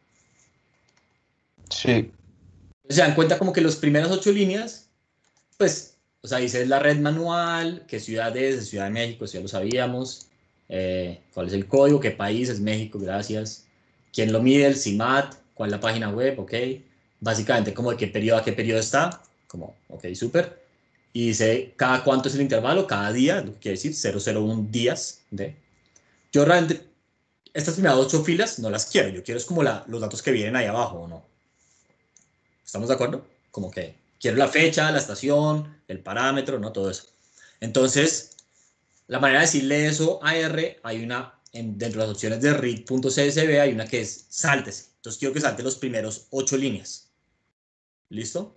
Sí. Se dan cuenta como que las primeras 8 líneas, pues, o sea, dice la red manual, qué ciudad es, Ciudad de México, eso ya lo sabíamos. ¿Cuál es el código? ¿Qué país? Es México, gracias. ¿Quién lo mide? El CIMAT. ¿Cuál es la página web? Ok. Básicamente, como de qué periodo a qué periodo está. Como, ok, súper. Y dice cada cuánto es el intervalo, cada día, lo que quiere decir 001 días de. Yo realmente, estas primeras 8 filas no las quiero. Yo quiero es como los datos que vienen ahí abajo, ¿o no? ¿Estamos de acuerdo? Como que quiero la fecha, la estación, el parámetro, ¿no? Todo eso. Entonces, la manera de decirle eso a R, hay una, dentro de las opciones de read.csv, hay una que es sáltese. Entonces, quiero que salte los primeros 8 líneas. ¿Listo?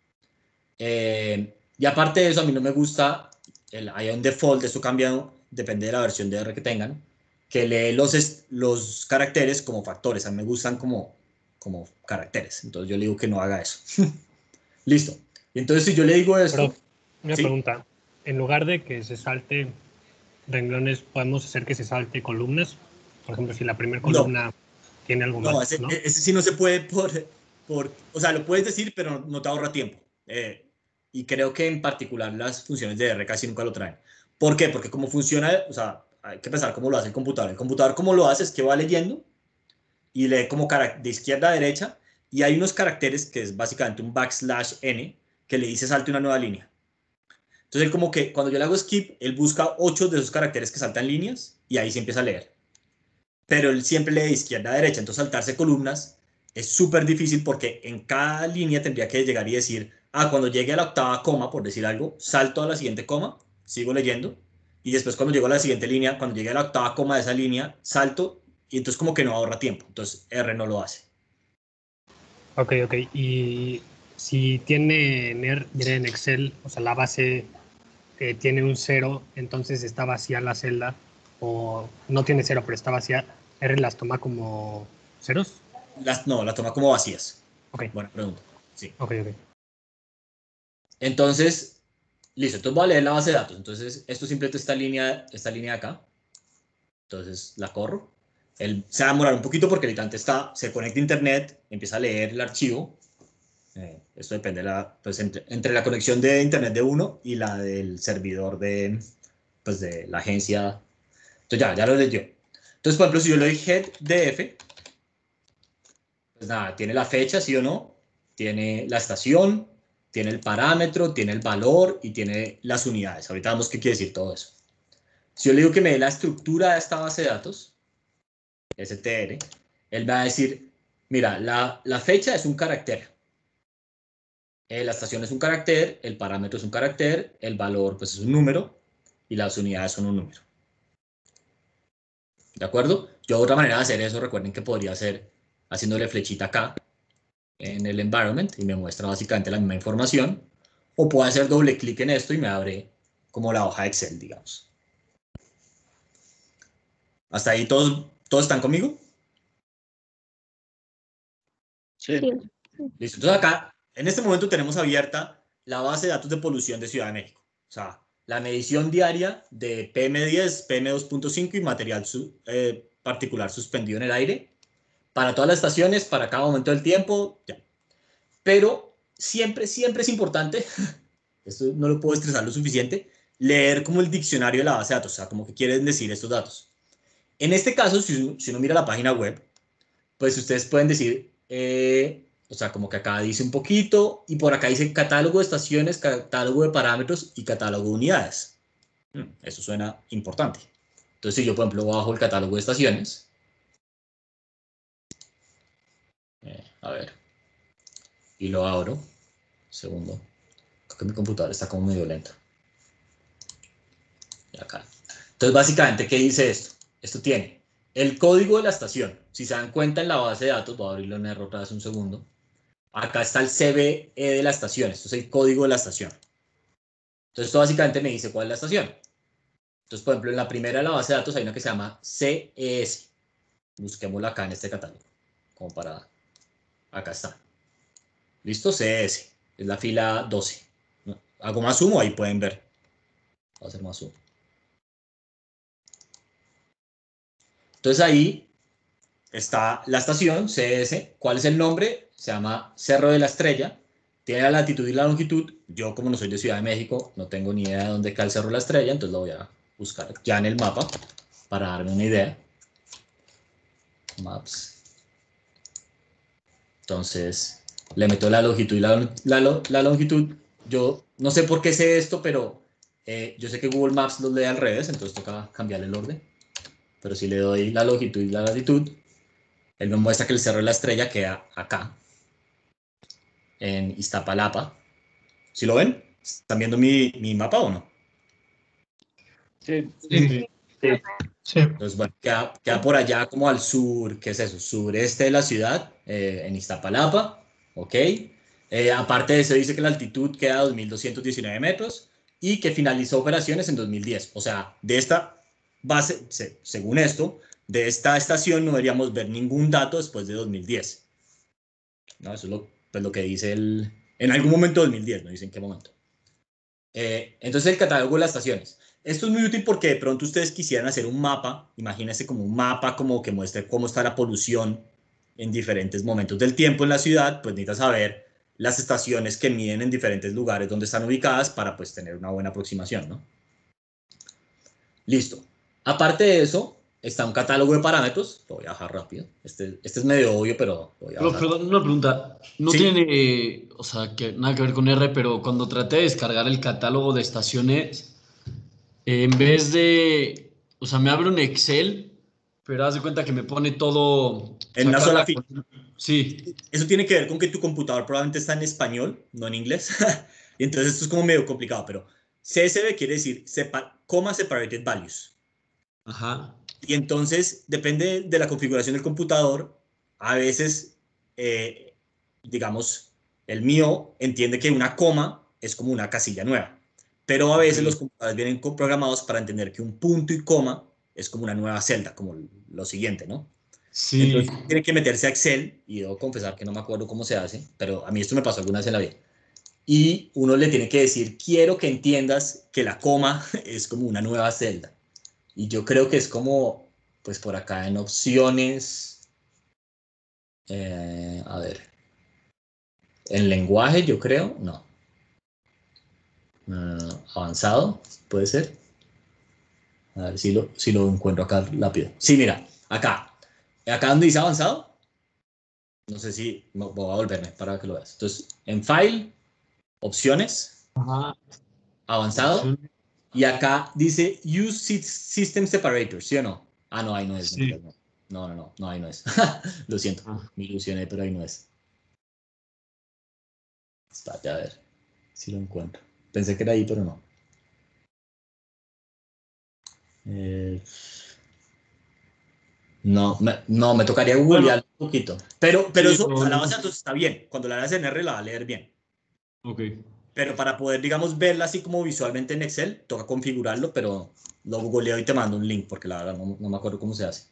Y aparte de eso, a mí no me gusta, hay un default, esto cambia, depende de la versión de R que tengan, que lee los caracteres como factores. A mí me gustan como caracteres. Entonces, yo le digo que no haga eso. Listo. Entonces, si yo le digo esto... Pero, una pregunta. En lugar de que se salte renglones, ¿podemos hacer que se salte columnas? Por ejemplo, si la primera columna tiene algo más, ¿no? Ese sí no se puede o sea, lo puedes decir, pero no te ahorra tiempo. Y creo que en particular las funciones de R casi nunca lo traen. ¿Por qué? Porque como funciona, o sea, hay que pensar cómo lo hace el computador. El computador, ¿cómo lo hace? Es que va leyendo y lee como de izquierda a derecha, y hay unos caracteres que es básicamente un \n que le dice salte una nueva línea. Entonces él como que cuando yo le hago skip, él busca 8 de esos caracteres que saltan líneas y ahí se empieza a leer. Pero él siempre lee de izquierda a derecha, entonces saltarse columnas es súper difícil porque en cada línea tendría que llegar y decir, cuando llegue a la octava coma, por decir algo, salto a la siguiente coma, sigo leyendo, y después cuando llego a la siguiente línea, cuando llegue a la octava coma de esa línea, salto, y entonces como que no ahorra tiempo, entonces R no lo hace. Ok. Y si tiene en Excel, o sea, la base tiene un 0, entonces está vacía la celda, o no tiene 0, pero está vacía, ¿R las toma como ceros? No, las toma como vacías. Ok. Buena pregunta. Sí. Ok. Entonces, listo, entonces voy a leer la base de datos. Entonces, esto simplemente esta línea de acá. Entonces, la corro. Él se va a demorar un poquito porque el habitante se conecta a internet, empieza a leer el archivo. Esto depende pues, entre la conexión de internet de uno y la del servidor de la agencia. Entonces ya lo leyó. Entonces, por ejemplo, si yo le doy head df, pues nada, tiene la fecha, sí o no, tiene la estación, tiene el parámetro, tiene el valor y tiene las unidades. Ahorita vemos qué quiere decir todo eso. Si yo le digo que me dé la estructura de esta base de datos, str, él va a decir, mira, la fecha es un carácter, la estación es un carácter, el parámetro es un carácter, el valor pues es un número y las unidades son un número. ¿De acuerdo? Yo otra manera de hacer eso, recuerden que podría ser haciéndole flechita acá en el environment y me muestra básicamente la misma información, o puedo hacer doble clic en esto y me abre como la hoja de Excel, digamos. ¿Hasta ahí todos están conmigo? Sí. Listo. Entonces acá, en este momento tenemos abierta la base de datos de polución de Ciudad de México. O sea, la medición diaria de PM10, PM2.5 y material particular suspendido en el aire para todas las estaciones, para cada momento del tiempo, ya. Pero siempre es importante, esto no lo puedo estresar lo suficiente, leer como el diccionario de la base de datos, o sea, como que quieren decir estos datos. En este caso, si uno mira la página web, pues ustedes pueden decir, o sea, como que acá dice un poquito, y por acá dice catálogo de estaciones, catálogo de parámetros y catálogo de unidades. Eso suena importante. Entonces, si yo, por ejemplo, bajo el catálogo de estaciones, a ver, y lo abro, segundo, creo que mi computador está como medio lento. Y acá. Entonces, básicamente, ¿qué dice esto? Esto tiene el código de la estación. Si se dan cuenta en la base de datos, voy a abrirlo en error otra vez un segundo. Acá está el CVE de la estación. Esto es el código de la estación. Entonces, esto básicamente me dice cuál es la estación. Entonces, por ejemplo, en la primera de la base de datos hay una que se llama CES. Busquémosla acá en este catálogo. Como para... Acá está. ¿Listo? CES. Es la fila 12. Hago más zoom, ahí pueden ver. Voy a hacer más zoom. Entonces ahí está la estación, CS. ¿Cuál es el nombre? Se llama Cerro de la Estrella. Tiene la latitud y la longitud. Yo, como no soy de Ciudad de México, no tengo ni idea de dónde cae el Cerro de la Estrella, entonces lo voy a buscar ya en el mapa. para darme una idea. Maps. Entonces, le meto la longitud y la longitud. Yo no sé por qué sé esto, pero yo sé que Google Maps los lee al revés, entonces toca cambiarle el orden. Pero si le doy la longitud y la latitud, él me muestra que el Cerro de la Estrella queda acá, en Iztapalapa. ¿Sí lo ven? ¿Están viendo mi mapa o no? Sí. Sí. Entonces, bueno, queda por allá como al sur, ¿qué es eso? Sureste de la ciudad, en Iztapalapa, ¿ok? Aparte de eso, dice que la altitud queda a 2.219 metros y que finalizó operaciones en 2010. O sea, de esta base, según esto, de esta estación no deberíamos ver ningún dato después de 2010. ¿No? Eso es pues lo que dice en algún momento de 2010, no dice en qué momento. Entonces, el catálogo de las estaciones. Esto es muy útil porque de pronto ustedes quisieran hacer un mapa, imagínense como un mapa como que muestre cómo está la polución en diferentes momentos del tiempo en la ciudad, pues necesitas saber las estaciones que miden en diferentes lugares donde están ubicadas para pues tener una buena aproximación, ¿no? Listo. Aparte de eso, está un catálogo de parámetros, lo voy a bajar rápido, este es medio obvio, pero lo voy a Pero, bajar. perdón, una pregunta. No Sí. tiene, o sea, que nada que ver con R, pero cuando traté de descargar el catálogo de estaciones, en vez de, o sea, me abre un Excel, pero haz de cuenta que me pone todo, En una sola fila. Sí, Eso tiene que ver con que tu computador probablemente está en español, no en inglés. Y entonces esto es como medio complicado, pero CSV quiere decir comma separated values. ajá, Y entonces depende de la configuración del computador. A veces, digamos, el mío entiende que una coma es como una casilla nueva. Pero a veces los ok. computadores vienen programados para entender que un punto y coma es como una nueva celda, como lo siguiente, ¿no? Sí, Entonces tiene que meterse a Excel, y debo confesar que no me acuerdo cómo se hace, pero a mí esto me pasó alguna vez en la vida. Y uno le tiene que decir, quiero que entiendas que la coma es como una nueva celda. Y yo creo que es como, pues por acá en opciones, a ver, en lenguaje yo creo, no. Avanzado, puede ser. A ver si lo encuentro acá rápido. Sí, mira, acá donde dice avanzado, no sé si voy a volverme para que lo veas. Entonces, en File, opciones, ajá, avanzado, opción, y acá dice Use System Separator, ¿sí o no? Ah, no, ahí no es, mentira, sí. no, ahí no es. Lo siento, Ah. me ilusioné, pero ahí no es. Espérate, a ver si lo encuentro. Pensé que era ahí, pero no. Eh, no, me tocaría Bueno, googlear un poquito. Pero sí, eso, o sea, la base de datos está bien. Cuando la hagas en R, la va a leer bien. ok. Pero para poder, digamos, verla así como visualmente en Excel, toca configurarlo, pero lo googleo y te mando un link, porque la verdad no me acuerdo cómo se hace.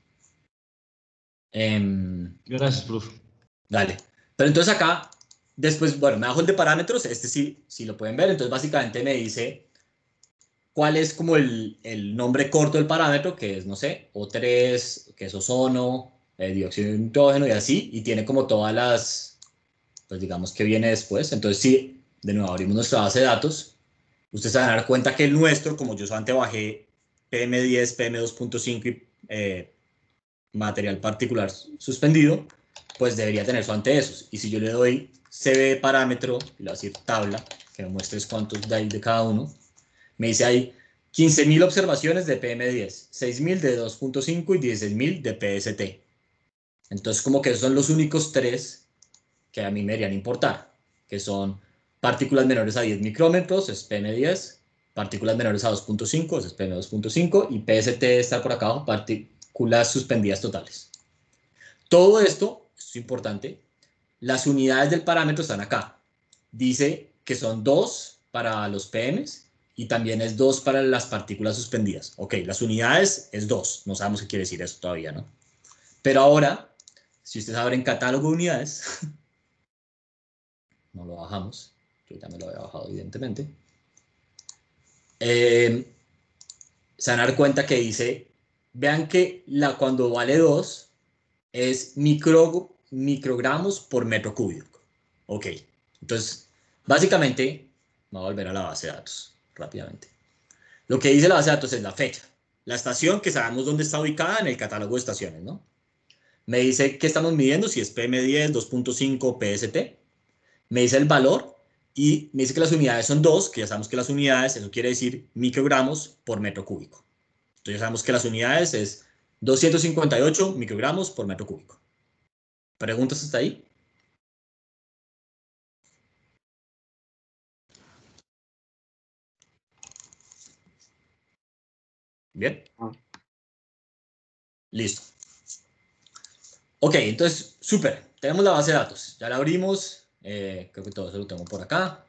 Gracias, profe. Dale. Pero entonces acá, después, bueno, me bajo el de parámetros, este sí lo pueden ver. Entonces básicamente me dice cuál es como el nombre corto del parámetro, que es, no sé, O3, que es ozono, dióxido de nitrógeno y así, y tiene como todas las, pues digamos que viene después. Entonces sí, de nuevo abrimos nuestra base de datos. Ustedes se van a dar cuenta que el nuestro, como yo solamente bajé PM10, PM2.5 y material particular suspendido, pues debería tener solamente esos. Y si yo le doy CB parámetro, y le voy a decir tabla, que me muestres cuántos hay de cada uno, me dice ahí 15.000 observaciones de PM10, 6.000 de 2.5 y 16.000 de PST. Entonces, como que esos son los únicos tres que a mí me deberían importar, que son partículas menores a 10 micrómetros, es PM10, partículas menores a 2.5, es PM2.5, y PST está por acá abajo, partículas suspendidas totales. Todo esto es importante. Las unidades del parámetro están acá. Dice que son 2 para los PMs y también es 2 para las partículas suspendidas. Ok, las unidades es 2. No sabemos qué quiere decir eso todavía, ¿no? Pero ahora, si ustedes abren catálogo de unidades, no lo bajamos. Yo ya me lo había bajado, evidentemente. Se van a dar cuenta que dice, vean que cuando vale 2 es microgramos por metro cúbico. Ok, entonces, básicamente, voy a volver a la base de datos rápidamente. Lo que dice la base de datos es la fecha. la estación que sabemos dónde está ubicada en el catálogo de estaciones, ¿no? Me dice qué estamos midiendo, si es PM10, 2.5, PST. Me dice el valor y me dice que las unidades son 2, que ya sabemos que las unidades, eso quiere decir microgramos por metro cúbico. Entonces ya sabemos que las unidades es 258 microgramos por metro cúbico. ¿Preguntas hasta ahí? Bien. Listo. Ok, entonces, súper. Tenemos la base de datos. Ya la abrimos. Creo que todo eso lo tengo por acá.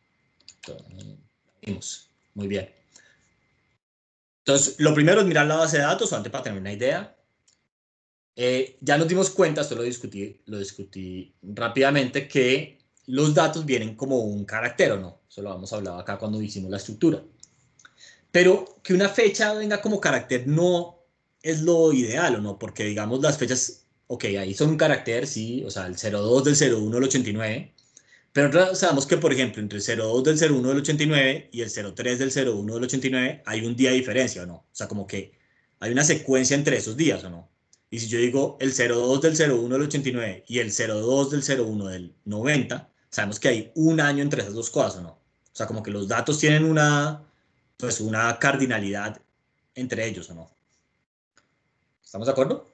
Abrimos. Muy bien. Entonces, lo primero es mirar la base de datos, antes para tener una idea. Ya nos dimos cuenta, esto lo discutí rápidamente, que los datos vienen como un carácter, ¿o no? Eso lo habíamos hablado acá cuando hicimos la estructura. Pero que una fecha venga como carácter no es lo ideal, ¿o no? Porque, digamos, las fechas, ok, ahí son un carácter, sí, o sea, el 02 del 01 del 89, pero sabemos que, por ejemplo, entre el 02 del 01 del 89 y el 03 del 01 del 89 hay un día de diferencia, ¿o no? O sea, como que hay una secuencia entre esos días, ¿o no? Y si yo digo el 02 del 01 del 89 y el 02 del 01 del 90, sabemos que hay un año entre esas dos cosas, ¿o no? O sea, como que los datos tienen pues una cardinalidad entre ellos, ¿o no? ¿Estamos de acuerdo?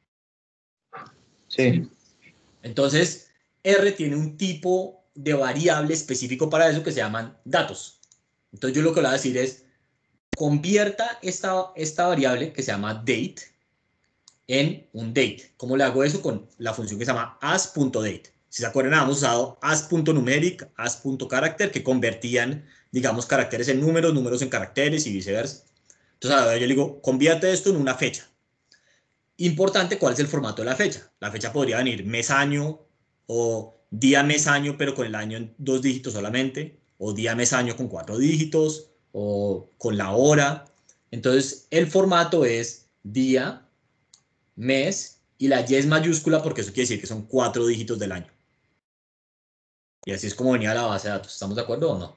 Sí. Entonces, R tiene un tipo de variable específico para eso que se llaman datos. Entonces, yo lo que le voy a decir es, convierta esta variable que se llama date en un date. ¿Cómo le hago eso? Con la función que se llama as.date. Si se acuerdan, habíamos usado as.numeric, as.character, que convertían, digamos, caracteres en números, números en caracteres y viceversa. Entonces, ahora yo le digo, convierte esto en una fecha. Importante, ¿cuál es el formato de la fecha? La fecha podría venir mes-año o día-mes-año, pero con el año en 2 dígitos solamente, o día-mes-año con 4 dígitos, o con la hora. Entonces, el formato es día, mes, y la Y es mayúscula porque eso quiere decir que son 4 dígitos del año. Y así es como venía la base de datos. ¿Estamos de acuerdo o no?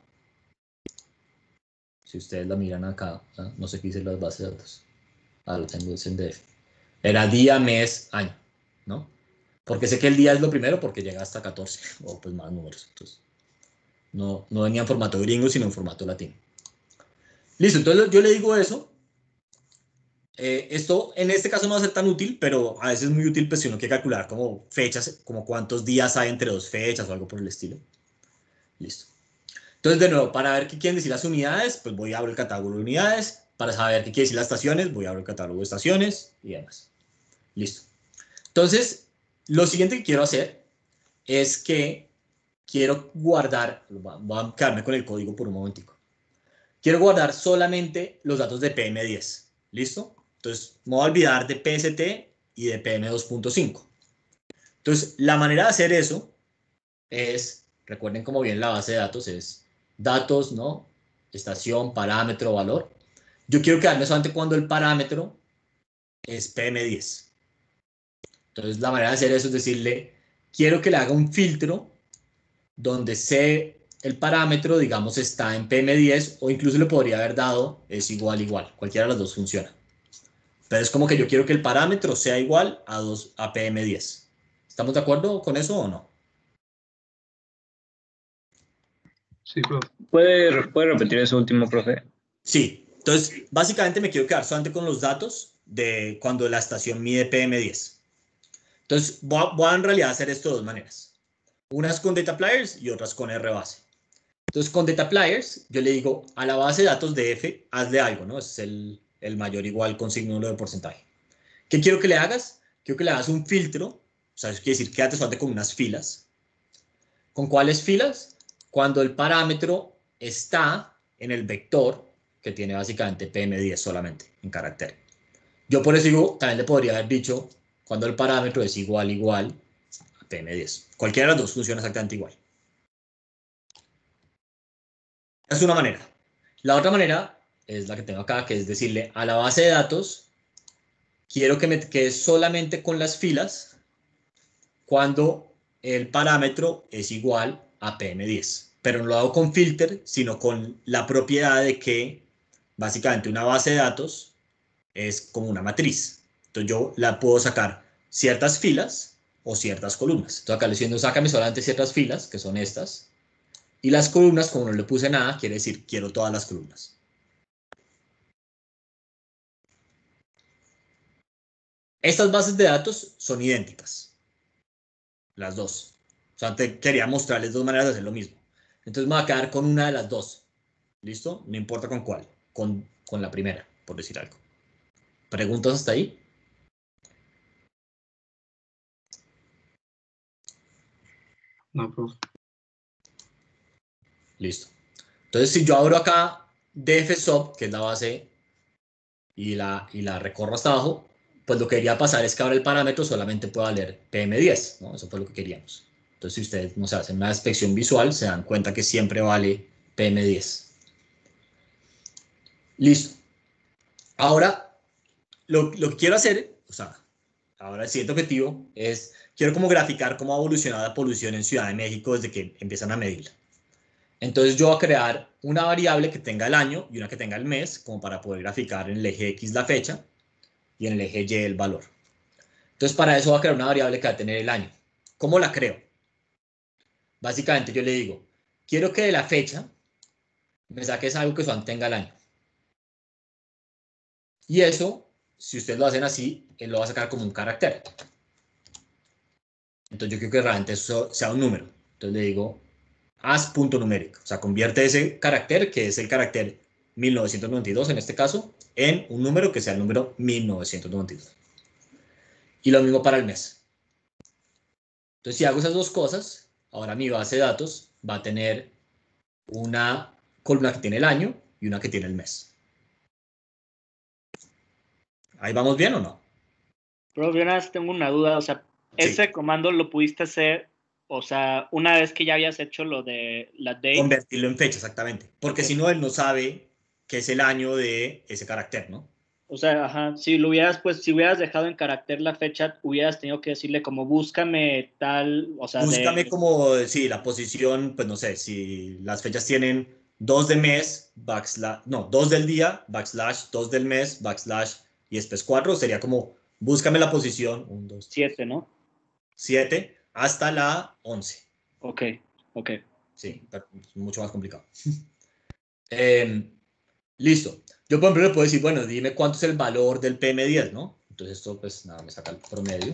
Si ustedes la miran acá, no sé qué dicen las bases de datos. Ah, lo tengo en DF. Era día, mes, año, ¿no? Porque sé que el día es lo primero porque llega hasta 14 o pues más números. Entonces, no venía en formato gringo, sino en formato latino. Listo, entonces yo le digo eso. Esto en este caso no va a ser tan útil, pero a veces es muy útil pues, si uno quiere calcular como fechas, como cuántos días hay entre dos fechas o algo por el estilo. Listo. Entonces, de nuevo, para ver qué quieren decir las unidades, pues voy a abrir el catálogo de unidades. Para saber qué quiere decir las estaciones, voy a abrir el catálogo de estaciones y demás. Listo. Entonces, lo siguiente que quiero hacer es que quiero guardar, voy a quedarme con el código por un momentico. Quiero guardar solamente los datos de PM10. ¿Listo? Entonces, me voy a olvidar de PST y de PM2.5. Entonces, la manera de hacer eso es, recuerden cómo bien la base de datos es datos, ¿no? Estación, parámetro, valor. Yo quiero quedarme solamente cuando el parámetro es PM10. Entonces, la manera de hacer eso es decirle, quiero que le haga un filtro donde el parámetro, digamos, está en PM10 o incluso le podría haber dado es igual. Cualquiera de las dos funciona. Pero es como que yo quiero que el parámetro sea igual a PM10. ¿Estamos de acuerdo con eso o no? Sí, profe. ¿Puede repetir eso último, profe? Sí. Entonces, básicamente me quiero quedar solamente con los datos de cuando la estación mide PM10. Entonces, voy a en realidad hacer esto de dos maneras. Unas con datapliers y otras con rbase. Entonces, con datapliers, yo le digo a la base de datos de F, hazle algo, ¿no? Es el mayor igual con signo de porcentaje. ¿Qué quiero que le hagas? Quiero que le hagas un filtro, o sea, eso quiere decir quédate solamente con unas filas. ¿Con cuáles filas? Cuando el parámetro está en el vector que tiene básicamente PM10 solamente, en carácter. Yo por eso digo, también le podría haber dicho cuando el parámetro es igual a PM10. Cualquiera de las dos funciona exactamente igual. Es una manera. La otra manera es la que tengo acá, que es decirle a la base de datos, quiero que me quede solamente con las filas cuando el parámetro es igual a PM10. Pero no lo hago con filter, sino con la propiedad de que básicamente una base de datos es como una matriz. Entonces yo la puedo sacar ciertas filas o ciertas columnas. Entonces acá le estoy diciendo, sácame solamente ciertas filas, que son estas. Y las columnas, como no le puse nada, quiere decir, quiero todas las columnas. Estas bases de datos son idénticas. Las dos. O sea, quería mostrarles dos maneras de hacer lo mismo. Entonces me voy a quedar con una de las dos. ¿Listo? No importa con cuál. Con la primera, por decir algo. ¿Preguntas hasta ahí? No, profe. Listo. Entonces, si yo abro acá dfsub, que es la base, y la recorro hasta abajo, pues lo que quería pasar es que ahora el parámetro solamente pueda valer PM10, ¿no? Eso fue lo que queríamos. Entonces, si ustedes, no sé, hacen una inspección visual, se dan cuenta que siempre vale PM10. Listo. Ahora, lo que quiero hacer, o sea, ahora el siguiente objetivo es, quiero como graficar cómo ha evolucionado la polución en Ciudad de México desde que empiezan a medirla. Entonces yo voy a crear una variable que tenga el año y una que tenga el mes, como para poder graficar en el eje X la fecha y en el eje Y el valor. Entonces para eso voy a crear una variable que va a tener el año. ¿Cómo la creo? Básicamente yo le digo, quiero que de la fecha me saques algo que solamente tenga el año. Y eso, si ustedes lo hacen así, él lo va a sacar como un carácter. Entonces yo quiero que realmente eso sea un número. Entonces le digo, haz punto numérico. O sea, convierte ese carácter, que es el carácter 1992 en este caso, en un número que sea el número 1992. Y lo mismo para el mes. Entonces, si hago esas dos cosas, ahora mi base de datos va a tener una columna que tiene el año y una que tiene el mes. ¿Ahí vamos bien o no? Pero yo nada más tengo una duda, o sea, ese comando lo pudiste hacer, o sea, una vez que ya habías hecho lo de la date. Convertirlo en fecha, exactamente. Porque si no, él no sabe qué es el año de ese carácter, ¿no? O sea, ajá, si lo hubieras, pues, si hubieras dejado en carácter la fecha, hubieras tenido que decirle como búscame tal, o sea, búscame como, sí, la posición, pues no sé, si las fechas tienen 2 de mes, backslash, no, 2 del día, backslash, 2 del mes, backslash, y después 4, sería como, búscame la posición, 1, 2, 7, ¿no? 7, hasta la 11. Ok. Sí, pero es mucho más complicado. Listo. Yo, por ejemplo, le puedo decir, bueno, dime cuánto es el valor del PM10, ¿no? Entonces esto, pues, nada, me saca el promedio,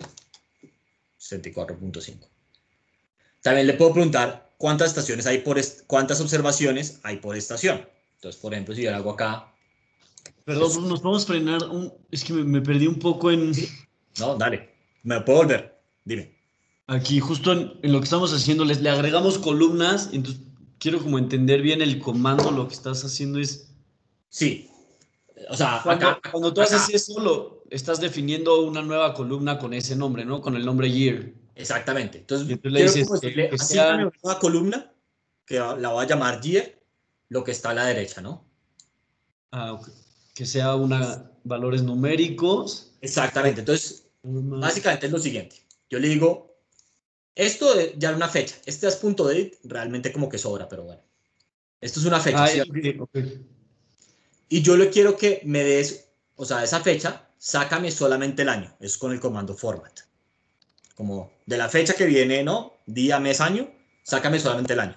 64.5. También le puedo preguntar cuántas estaciones hay cuántas observaciones hay por estación. Entonces, por ejemplo, si yo lo hago acá. Perdón, nos vamos a frenar. Es que me perdí un poco en. No, dale. Me puedo volver. Dime. Aquí, justo en lo que estamos haciendo, le agregamos columnas. Entonces, quiero como entender bien el comando. Lo que estás haciendo es. Sí. O sea, cuando tú haces eso, estás definiendo una nueva columna con ese nombre, ¿no? Con el nombre year. Exactamente. Entonces le dices que sea una nueva columna, que la voy a llamar year, lo que está a la derecha, ¿no? Ah, ok. Que sea valores numéricos. Exactamente. Entonces, básicamente es lo siguiente. Yo le digo, esto ya es una fecha. Este es punto date, realmente como que sobra, pero bueno. Esto es una fecha, ¿cierto? Okay. Y yo le quiero que me des, o sea, esa fecha, sácame solamente el año. Es con el comando format. Como de la fecha que viene, ¿no? Día, mes, año, sácame solamente el año.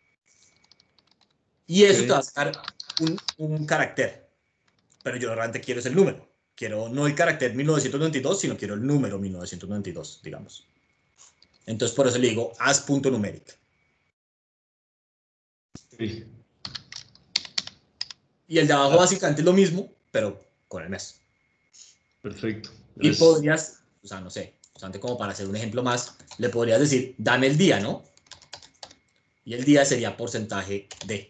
Y eso te va a sacar un carácter. Pero yo realmente quiero es el número. Quiero no el carácter 1992, sino quiero el número 1992, digamos. Entonces, por eso le digo, haz punto numérico. Sí. Y el de abajo básicamente es lo mismo, pero con el mes. Perfecto. Y podrías, o sea, no sé, antes como para hacer un ejemplo más, le podrías decir, dame el día, ¿no? Y el día sería porcentaje de.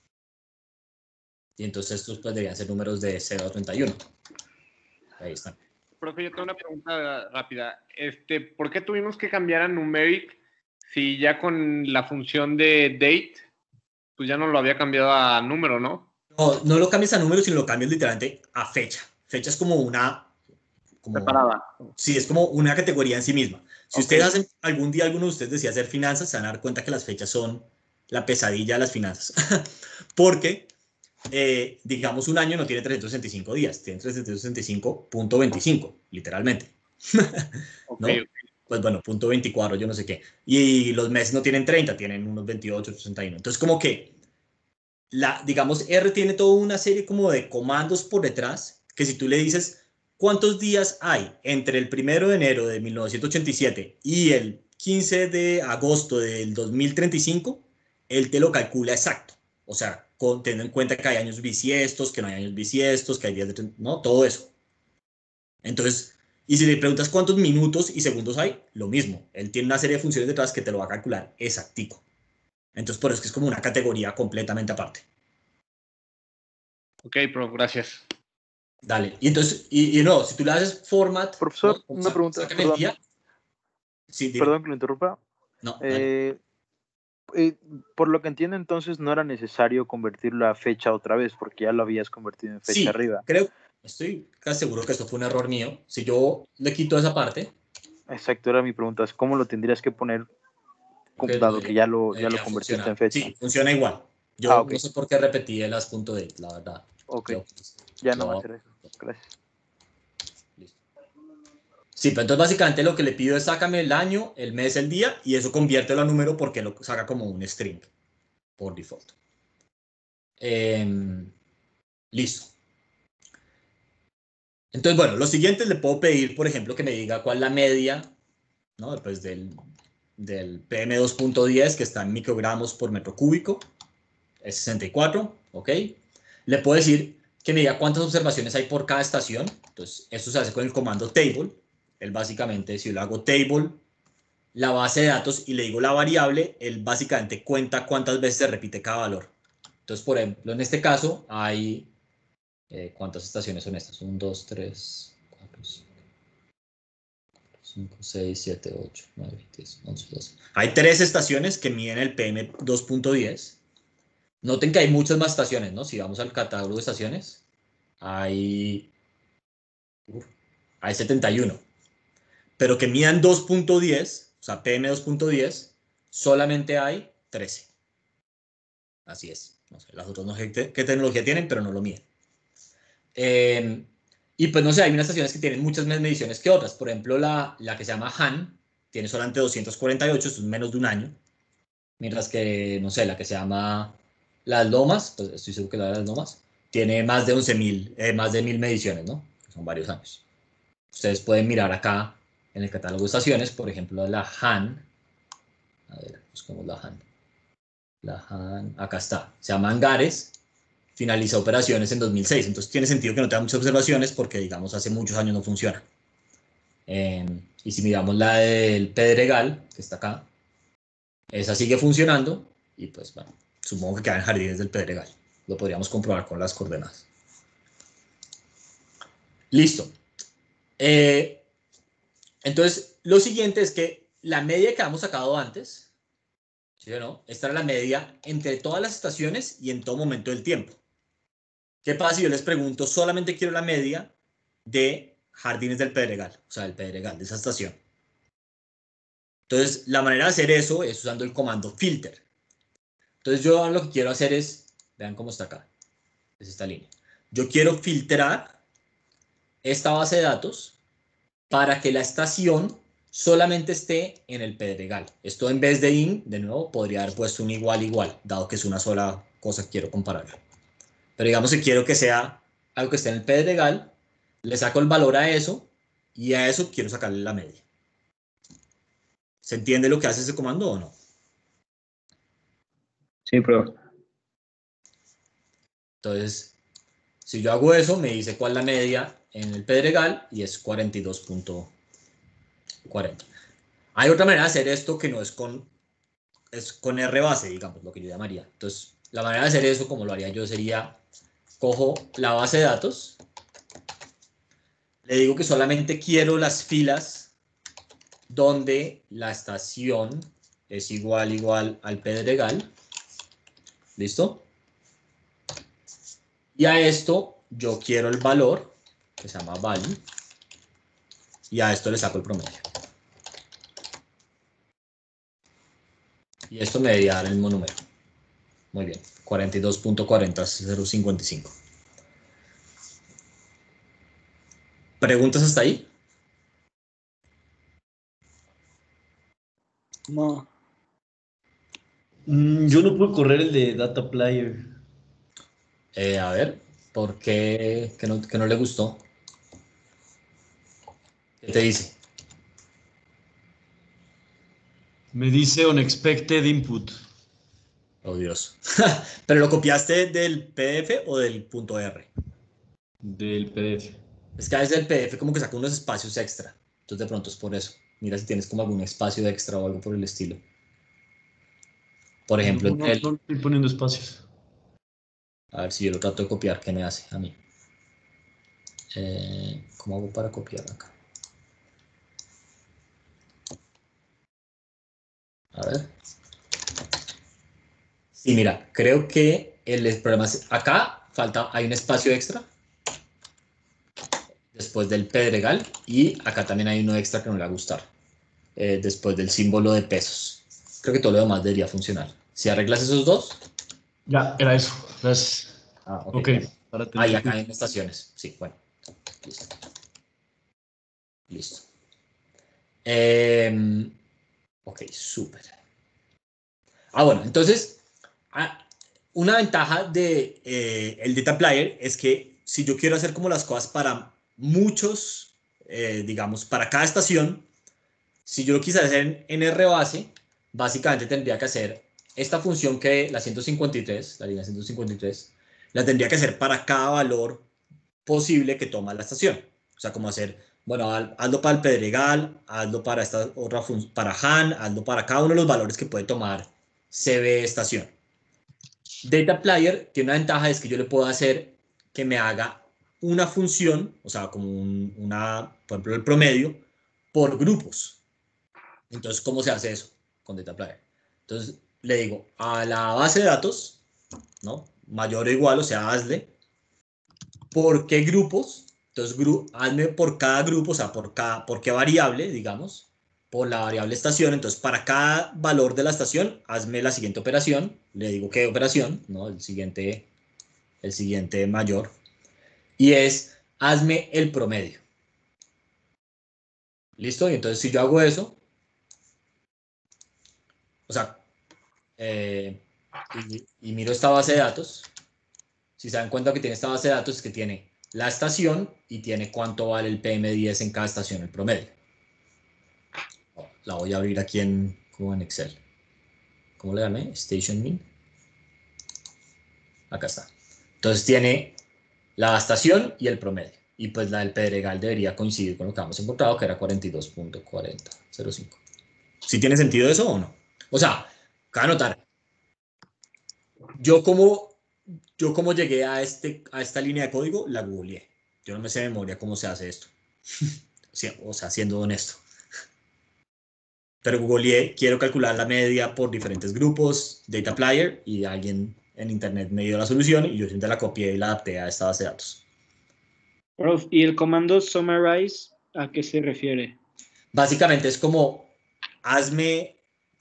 Y entonces estos pues deberían ser números de 0 a 31. Ahí están. Profe, yo tengo una pregunta rápida. ¿Por qué tuvimos que cambiar a numeric si ya con la función de date, pues ya no lo había cambiado a número, ¿no? No lo cambies a número, sino lo cambias literalmente a fecha. Fecha es como una... Separada. Sí, es como una categoría en sí misma. Si ustedes hacen, algún día alguno de ustedes decía hacer finanzas, se van a dar cuenta que las fechas son la pesadilla de las finanzas. Porque digamos, un año no tiene 365 días, tiene 365.25, literalmente. ¿No? Ok. Pues bueno, punto 24, yo no sé qué. Y los meses no tienen 30, tienen unos 28, 61. Entonces, como que, digamos, R tiene toda una serie como de comandos por detrás, que si tú le dices cuántos días hay entre el 1 de enero de 1987 y el 15 de agosto del 2035, él te lo calcula exacto. O sea, teniendo en cuenta que hay años bisiestos, que no hay años bisiestos, que hay días de... ¿no? Todo eso. Entonces, y si le preguntas cuántos minutos y segundos hay, lo mismo. Él tiene una serie de funciones detrás que te lo va a calcular exactico. Entonces, por eso es que es como una categoría completamente aparte. Ok, prof, gracias. Dale. Y entonces, y no, si tú le haces format... Profesor, ¿no? una pregunta, Sácame el día. Sí, dime. perdón que lo interrumpa. No, dale. Por lo que entiendo, entonces no era necesario convertirlo a fecha otra vez, porque ya lo habías convertido en fecha Sí, arriba. estoy casi seguro que esto fue un error mío. Si yo le quito esa parte... Exacto, era mi pregunta. ¿Cómo lo tendrías que poner, dado que ya lo convertiste en fecha? Sí, funciona igual. Yo no sé por qué repetí el as.date, la verdad. Ok, ya no va a ser eso. Gracias. Listo. Sí, pero entonces básicamente lo que le pido es sácame el año, el mes, el día, y eso conviértelo a número porque lo saca como un string por default. Listo. Entonces, bueno, lo siguiente le puedo pedir, por ejemplo, que me diga cuál es la media, ¿no? Pues del PM2.10, que está en microgramos por metro cúbico, es 64, ¿ok? Le puedo decir que me diga cuántas observaciones hay por cada estación. Entonces, eso se hace con el comando table. Él básicamente, si yo le hago table, la base de datos, y le digo la variable, él básicamente cuenta cuántas veces se repite cada valor. Entonces, por ejemplo, en este caso hay... ¿cuántas estaciones son estas? 1, 2, 3, 4, 5, 6, 7, 8, 9, 10, 11, 12. Hay 3 estaciones que miden el PM 2.10. Noten que hay muchas más estaciones, ¿no? Si vamos al catálogo de estaciones, hay 71. Pero que midan 2.10, o sea, PM 2.10, solamente hay 13. Así es. No sé, las otras no sé qué tecnología tienen, pero no lo miden. Y pues no sé, hay unas estaciones que tienen muchas más mediciones que otras. Por ejemplo, la que se llama Han tiene solamente 248, eso es menos de un año. Mientras que, no sé, la que se llama Las Lomas, pues estoy seguro que la de Las Lomas, tiene más de 11.000, más de 1.000 mediciones, ¿no? Son varios años. Ustedes pueden mirar acá en el catálogo de estaciones, por ejemplo, la Han. A ver, buscamos la Han. La Han, acá está. Se llama Angares. Finalizó operaciones en 2006. Entonces tiene sentido que no tenga muchas observaciones porque, digamos, hace muchos años no funciona. Y si miramos la del Pedregal, que está acá, esa sigue funcionando y pues bueno, supongo que queda en Jardines del Pedregal. Lo podríamos comprobar con las coordenadas. Listo. Entonces, lo siguiente es que la media que habíamos sacado antes, ¿sí o no? Esta era la media entre todas las estaciones y en todo momento del tiempo. ¿Qué pasa si yo les pregunto, solamente quiero la media de Jardines del Pedregal, o sea, del Pedregal, de esa estación? Entonces, la manera de hacer eso es usando el comando filter. Entonces, yo lo que quiero hacer es, vean cómo está acá, es esta línea. Yo quiero filtrar esta base de datos para que la estación solamente esté en el Pedregal. Esto en vez de in, de nuevo, podría haber puesto un igual, dado que es una sola cosa que quiero comparar. Pero digamos que quiero que sea algo que esté en el Pedregal, le saco el valor a eso y a eso quiero sacarle la media. ¿Se entiende lo que hace ese comando o no? Sí, profe. Entonces, si yo hago eso, me dice cuál es la media en el Pedregal y es 42.40. Hay otra manera de hacer esto que no es con R base, digamos, lo que yo llamaría. Entonces, la manera de hacer eso, como lo haría yo, sería, cojo la base de datos, le digo que solamente quiero las filas donde la estación es igual al Pedregal. ¿Listo? Y a esto yo quiero el valor, que se llama value, y a esto le saco el promedio. Y esto me debería dar el mismo número. Muy bien. 42.40055. ¿Preguntas hasta ahí? No. Yo no puedo correr el de Data Player. A ver, ¿por qué que no le gustó? ¿Qué te dice? Me dice unexpected input. Oh, Dios. ¿Pero lo copiaste del PDF o del .r? Del PDF. Es que a veces el PDF como que saca unos espacios extra. Entonces de pronto es por eso. Mira si tienes como algún espacio extra o algo por el estilo. Por ejemplo, No estoy poniendo espacios. a ver si yo lo trato de copiar, ¿qué me hace a mí? ¿Cómo hago para copiar acá? A ver. Sí, mira, creo que el problema es acá hay un espacio extra después del pedregal y acá también hay uno extra que no le va a gustar después del símbolo de pesos. Creo que todo lo demás debería funcionar. Si arreglas esos dos. Ya, era eso. Gracias. Ok. Ahí acá en estaciones. Sí, bueno. Listo. Listo. Ok, súper. Bueno, entonces, una ventaja de el Data Player es que si yo quiero hacer como las cosas para muchos, digamos, para cada estación, si yo lo quise hacer en RBase, básicamente tendría que hacer esta función que la 153, la línea 153, la tendría que hacer para cada valor posible que toma la estación. O sea, como hacer, bueno, hazlo para el Pedregal, hazlo para esta otra función, para Han, hazlo para cada uno de los valores que puede tomar CB estación. Data Player tiene una ventaja, es que yo le puedo hacer que me haga una función, o sea, como por ejemplo, el promedio, por grupos. Entonces, ¿cómo se hace eso con Data Player? Entonces, le digo a la base de datos, ¿no? Mayor o igual, o sea, hazle por qué grupos. Entonces, hazme por cada grupo, o sea, por qué variable, digamos, por la variable estación. Entonces, para cada valor de la estación, hazme la siguiente operación. Le digo qué operación, ¿no? El siguiente mayor. Y hazme el promedio. ¿Listo? Y entonces, si yo hago eso, o sea, y miro esta base de datos, si se dan cuenta que tiene esta base de datos, es que tiene la estación y tiene cuánto vale el PM10 en cada estación, el promedio. La voy a abrir aquí como en Excel. ¿Cómo le llamé? Station Min. Acá está. Entonces tiene la estación y el promedio. Y pues la del Pedregal debería coincidir con lo que hemos encontrado, que era 42.4005. ¿Sí tiene sentido eso o no? O sea, cabe notar. Yo como llegué a esta línea de código, la googleé. Yo no me sé de memoria cómo se hace esto. O sea, siendo honesto. Pero googleé, quiero calcular la media por diferentes grupos, Data Player, y alguien en internet me dio la solución y yo simplemente la copié y la adapté a esta base de datos. Prof, ¿y el comando summarize a qué se refiere? Básicamente es como, hazme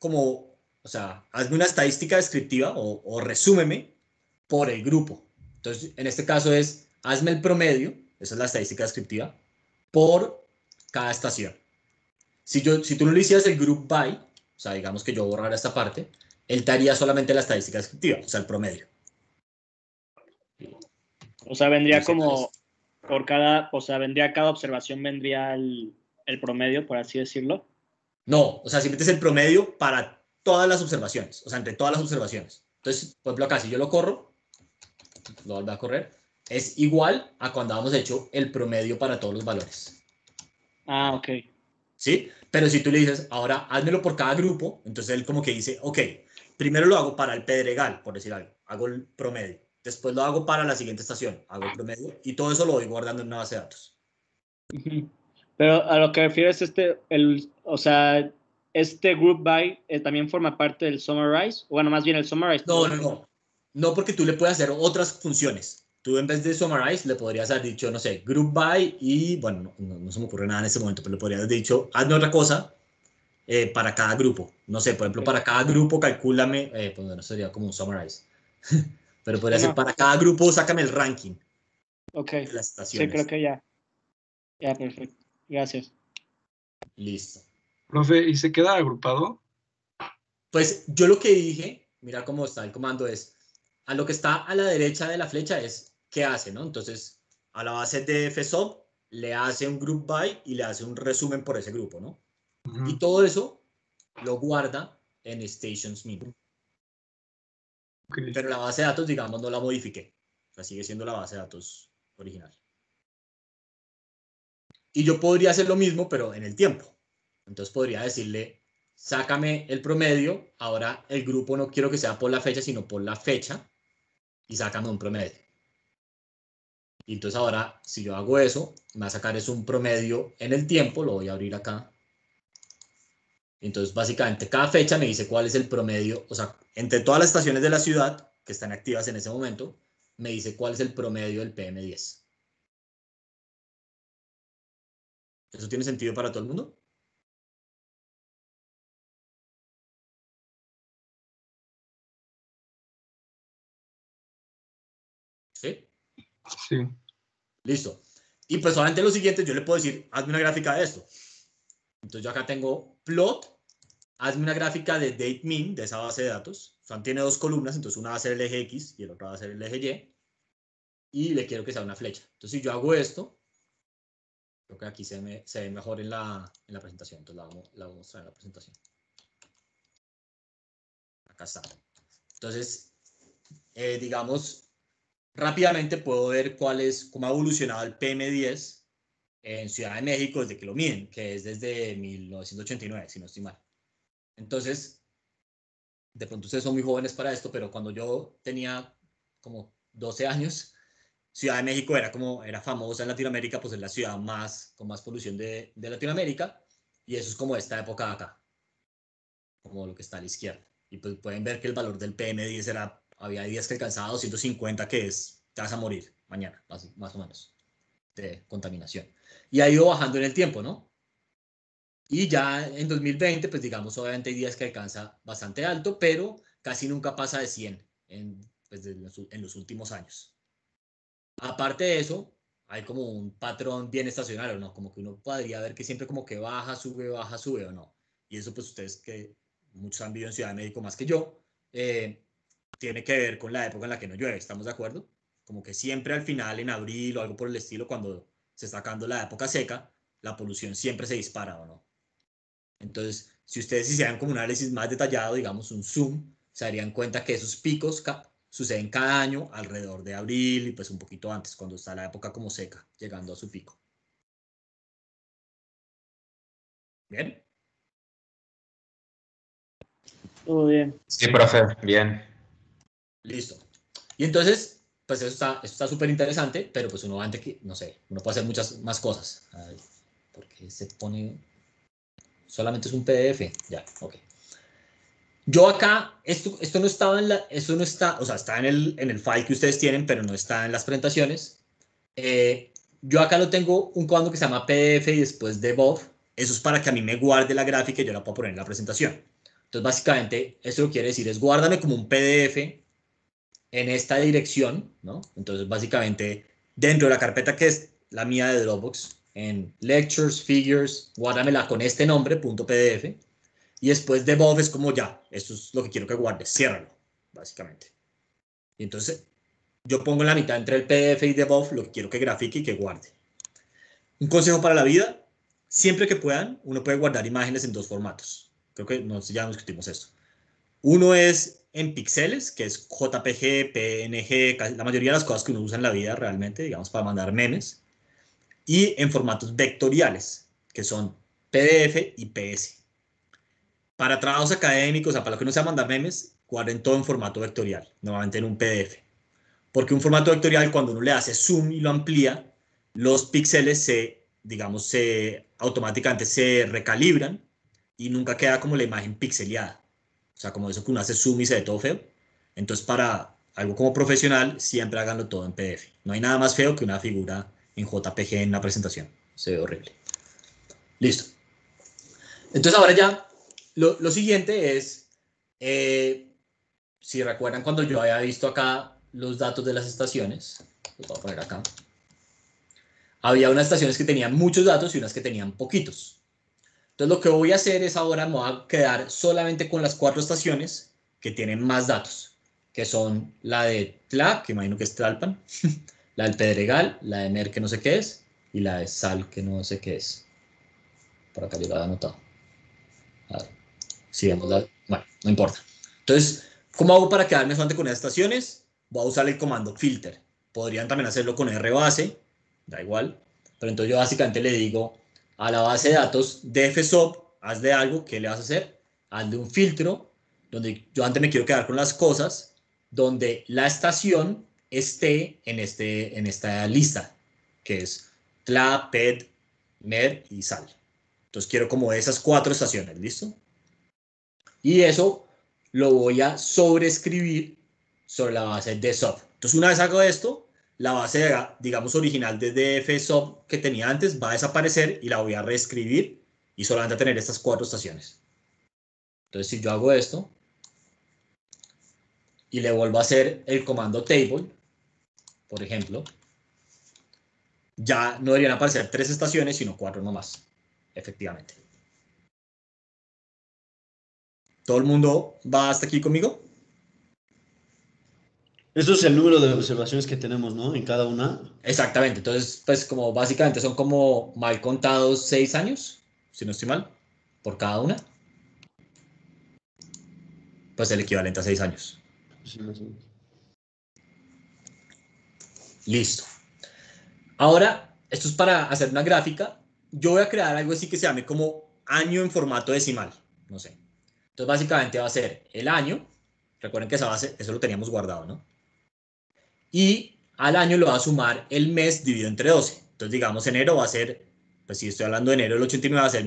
una estadística descriptiva o resúmeme por el grupo. Entonces, en este caso hazme el promedio, esa es la estadística descriptiva, por cada estación. Si tú no le hicieras el group by, o sea, digamos que yo borrara esta parte, él te haría solamente la estadística descriptiva, o sea, el promedio. O sea, vendría como vendría cada observación, vendría el promedio, por así decirlo. No, o sea, simplemente es el promedio para todas las observaciones, o sea, entre todas las observaciones. Entonces, por ejemplo, acá, si yo lo corro, lo vuelvo a correr, es igual a cuando habíamos hecho el promedio para todos los valores. Ah, ok. ¿Sí? Pero si tú le dices, ahora házmelo por cada grupo, entonces él como que dice, ok, primero lo hago para el Pedregal, por decir algo, hago el promedio. Después lo hago para la siguiente estación, hago el promedio, y todo eso lo voy guardando en una base de datos. Pero a lo que refieres o sea, este group by también forma parte del summarize, bueno, más bien el summarize. No, porque tú le puedes hacer otras funciones. Tú en vez de summarize le podrías haber dicho, no sé, group by y, bueno, no se me ocurre nada en este momento, pero le podrías haber dicho, hazme otra cosa para cada grupo. No sé, por ejemplo, para cada grupo calcúlame, pues no sería como un summarize. Pero podría ser No. para cada grupo, sácame el ranking Ok. de las Sí, estaciones. creo que ya. Ya, perfecto. Gracias. Listo. Profe, ¿y se queda agrupado? Pues yo lo que dije, mira cómo está el comando, es a lo que está a la derecha de la flecha es qué hace, ¿no? Entonces, a la base de fsub le hace un group by y le hace un resumen por ese grupo, ¿no? Ujú. Y todo eso lo guarda en stations min. Ok. Pero la base de datos, digamos, no la modifiqué. O sea, sigue siendo la base de datos original. Y yo podría hacer lo mismo, pero en el tiempo. Entonces podría decirle, sácame el promedio. Ahora el grupo no quiero que sea por la fecha, sino por la fecha. Y sácame un promedio. Y entonces ahora, si yo hago eso, me va a sacar es un promedio en el tiempo. Lo voy a abrir acá. Entonces, básicamente, cada fecha me dice cuál es el promedio. O sea, entre todas las estaciones de la ciudad que están activas en ese momento, me dice cuál es el promedio del PM10. ¿Eso tiene sentido para todo el mundo? ¿Sí? Sí. Listo. Y pues solamente lo siguiente, yo le puedo decir, hazme una gráfica de esto. Entonces yo acá tengo plot, hazme una gráfica de date mean de esa base de datos. O sea, tiene dos columnas, entonces una va a ser el eje X y el otro va a ser el eje Y. Y le quiero que sea una flecha. Entonces si yo hago esto, creo que aquí se ve mejor en la presentación. Entonces la voy a mostrar en la presentación. Acá está. Entonces, digamos, rápidamente puedo ver cómo ha evolucionado el PM10 en Ciudad de México desde que lo miden, que es desde 1989, si no estoy mal. Entonces, de pronto ustedes son muy jóvenes para esto, pero cuando yo tenía como 12 años, Ciudad de México era famosa en Latinoamérica, pues es la ciudad con más polución de Latinoamérica, y eso es como esta época de acá, como lo que está a la izquierda. Y pues pueden ver que el valor del PM10 había días que alcanzaba 250, que te vas a morir mañana, más o menos, de contaminación. Y ha ido bajando en el tiempo, ¿no? Y ya en 2020, pues digamos, obviamente hay días que alcanza bastante alto, pero casi nunca pasa de 100 en los últimos años. Aparte de eso, hay como un patrón bien estacionario, ¿no? Como que uno podría ver que siempre como que baja, sube, o no. Y eso pues ustedes que muchos han vivido en Ciudad de México más que yo, tiene que ver con la época en la que no llueve, ¿estamos de acuerdo? Como que siempre al final, en abril o algo por el estilo, cuando se está acabando la época seca, la polución siempre se dispara, ¿o no? Entonces, si ustedes hicieran como un análisis más detallado, digamos un zoom, se darían cuenta que esos picos suceden cada año alrededor de abril y pues un poquito antes, cuando está la época como seca, llegando a su pico. ¿Bien? Todo bien. Sí, profe, bien. Listo. Y entonces, pues eso está súper interesante, pero pues uno antes que, no sé, uno puede hacer muchas más cosas. Ay, ¿por qué se pone? Solamente es un PDF. Ya, ok. Yo acá, esto no estaba esto no está, o sea, está en el file que ustedes tienen, pero no está en las presentaciones. Yo acá lo tengo un comando que se llama PDF y después debug. Eso es para que a mí me guarde la gráfica y yo la pueda poner en la presentación. Entonces, básicamente, eso lo que quiere decir es guárdame como un PDF en esta dirección, ¿no? Entonces, básicamente, dentro de la carpeta que es la mía de Dropbox, en Lectures, Figures, guárdamela con este nombre, .pdf. Y después debug es como ya, esto es lo que quiero que guarde, ciérralo, básicamente. Y entonces yo pongo en la mitad entre el PDF y debug lo que quiero que grafique y que guarde. Un consejo para la vida, siempre que puedan, uno puede guardar imágenes en dos formatos. Creo que ya nos discutimos esto. Uno es en píxeles, que es JPG, PNG, la mayoría de las cosas que uno usa en la vida realmente, digamos, para mandar memes. Y en formatos vectoriales, que son PDF y PS. Para trabajos académicos, o sea, para lo que no sea mandar memes, guarden todo en formato vectorial, normalmente en un PDF. Porque un formato vectorial, cuando uno le hace zoom y lo amplía, los píxeles automáticamente se recalibran y nunca queda como la imagen pixeleada. O sea, como eso que uno hace zoom y se ve todo feo. Entonces, para algo como profesional, siempre háganlo todo en PDF. No hay nada más feo que una figura en JPG en una presentación. Se ve horrible. Listo. Entonces, ahora ya lo siguiente es si recuerdan cuando yo había visto acá los datos de las estaciones, los voy a poner acá, había unas estaciones que tenían muchos datos y unas que tenían poquitos. Entonces lo que voy a hacer es ahora me voy a quedar solamente con las 4 estaciones que tienen más datos, que son la de Tla, que imagino que es Tlalpan, la del Pedregal, la de Mer, que no sé qué es, y la de Sal, que no sé qué es. Por acá yo lo había anotado. A ver, si vemos la... Bueno, no importa. Entonces, ¿cómo hago para quedarme solamente con esas estaciones? Voy a usar el comando filter. Podrían también hacerlo con rbase, da igual. Pero entonces yo básicamente le digo a la base de datos dfsub, hazle algo, ¿qué le vas a hacer? Hazle un filtro, donde yo antes me quiero quedar con las cosas, donde la estación esté en esta lista, que es Tla, Ped, Mer y Sal. Entonces quiero como esas 4 estaciones, ¿listo? Y eso lo voy a sobreescribir sobre la base de sub. Entonces una vez hago esto, la base, digamos, original de dfsub que tenía antes va a desaparecer y la voy a reescribir y solamente a tener estas 4 estaciones. Entonces si yo hago esto y le vuelvo a hacer el comando table, por ejemplo, ya no deberían aparecer 3 estaciones, sino 4 nomás, efectivamente. ¿Todo el mundo va hasta aquí conmigo? Esto es el número de observaciones que tenemos, ¿no? En cada una. Exactamente. Entonces, pues como básicamente son como mal contados 6 años, si no estoy mal, por cada una. Pues el equivalente a 6 años. Sí, más o menos. Listo. Ahora, esto es para hacer una gráfica. Yo voy a crear algo así que se llame como año en formato decimal. No sé. Entonces, básicamente va a ser el año. Recuerden que esa base, eso lo teníamos guardado, ¿no? Y al año lo va a sumar el mes dividido entre 12. Entonces, digamos, enero va a ser, pues si estoy hablando de enero del 89, va a ser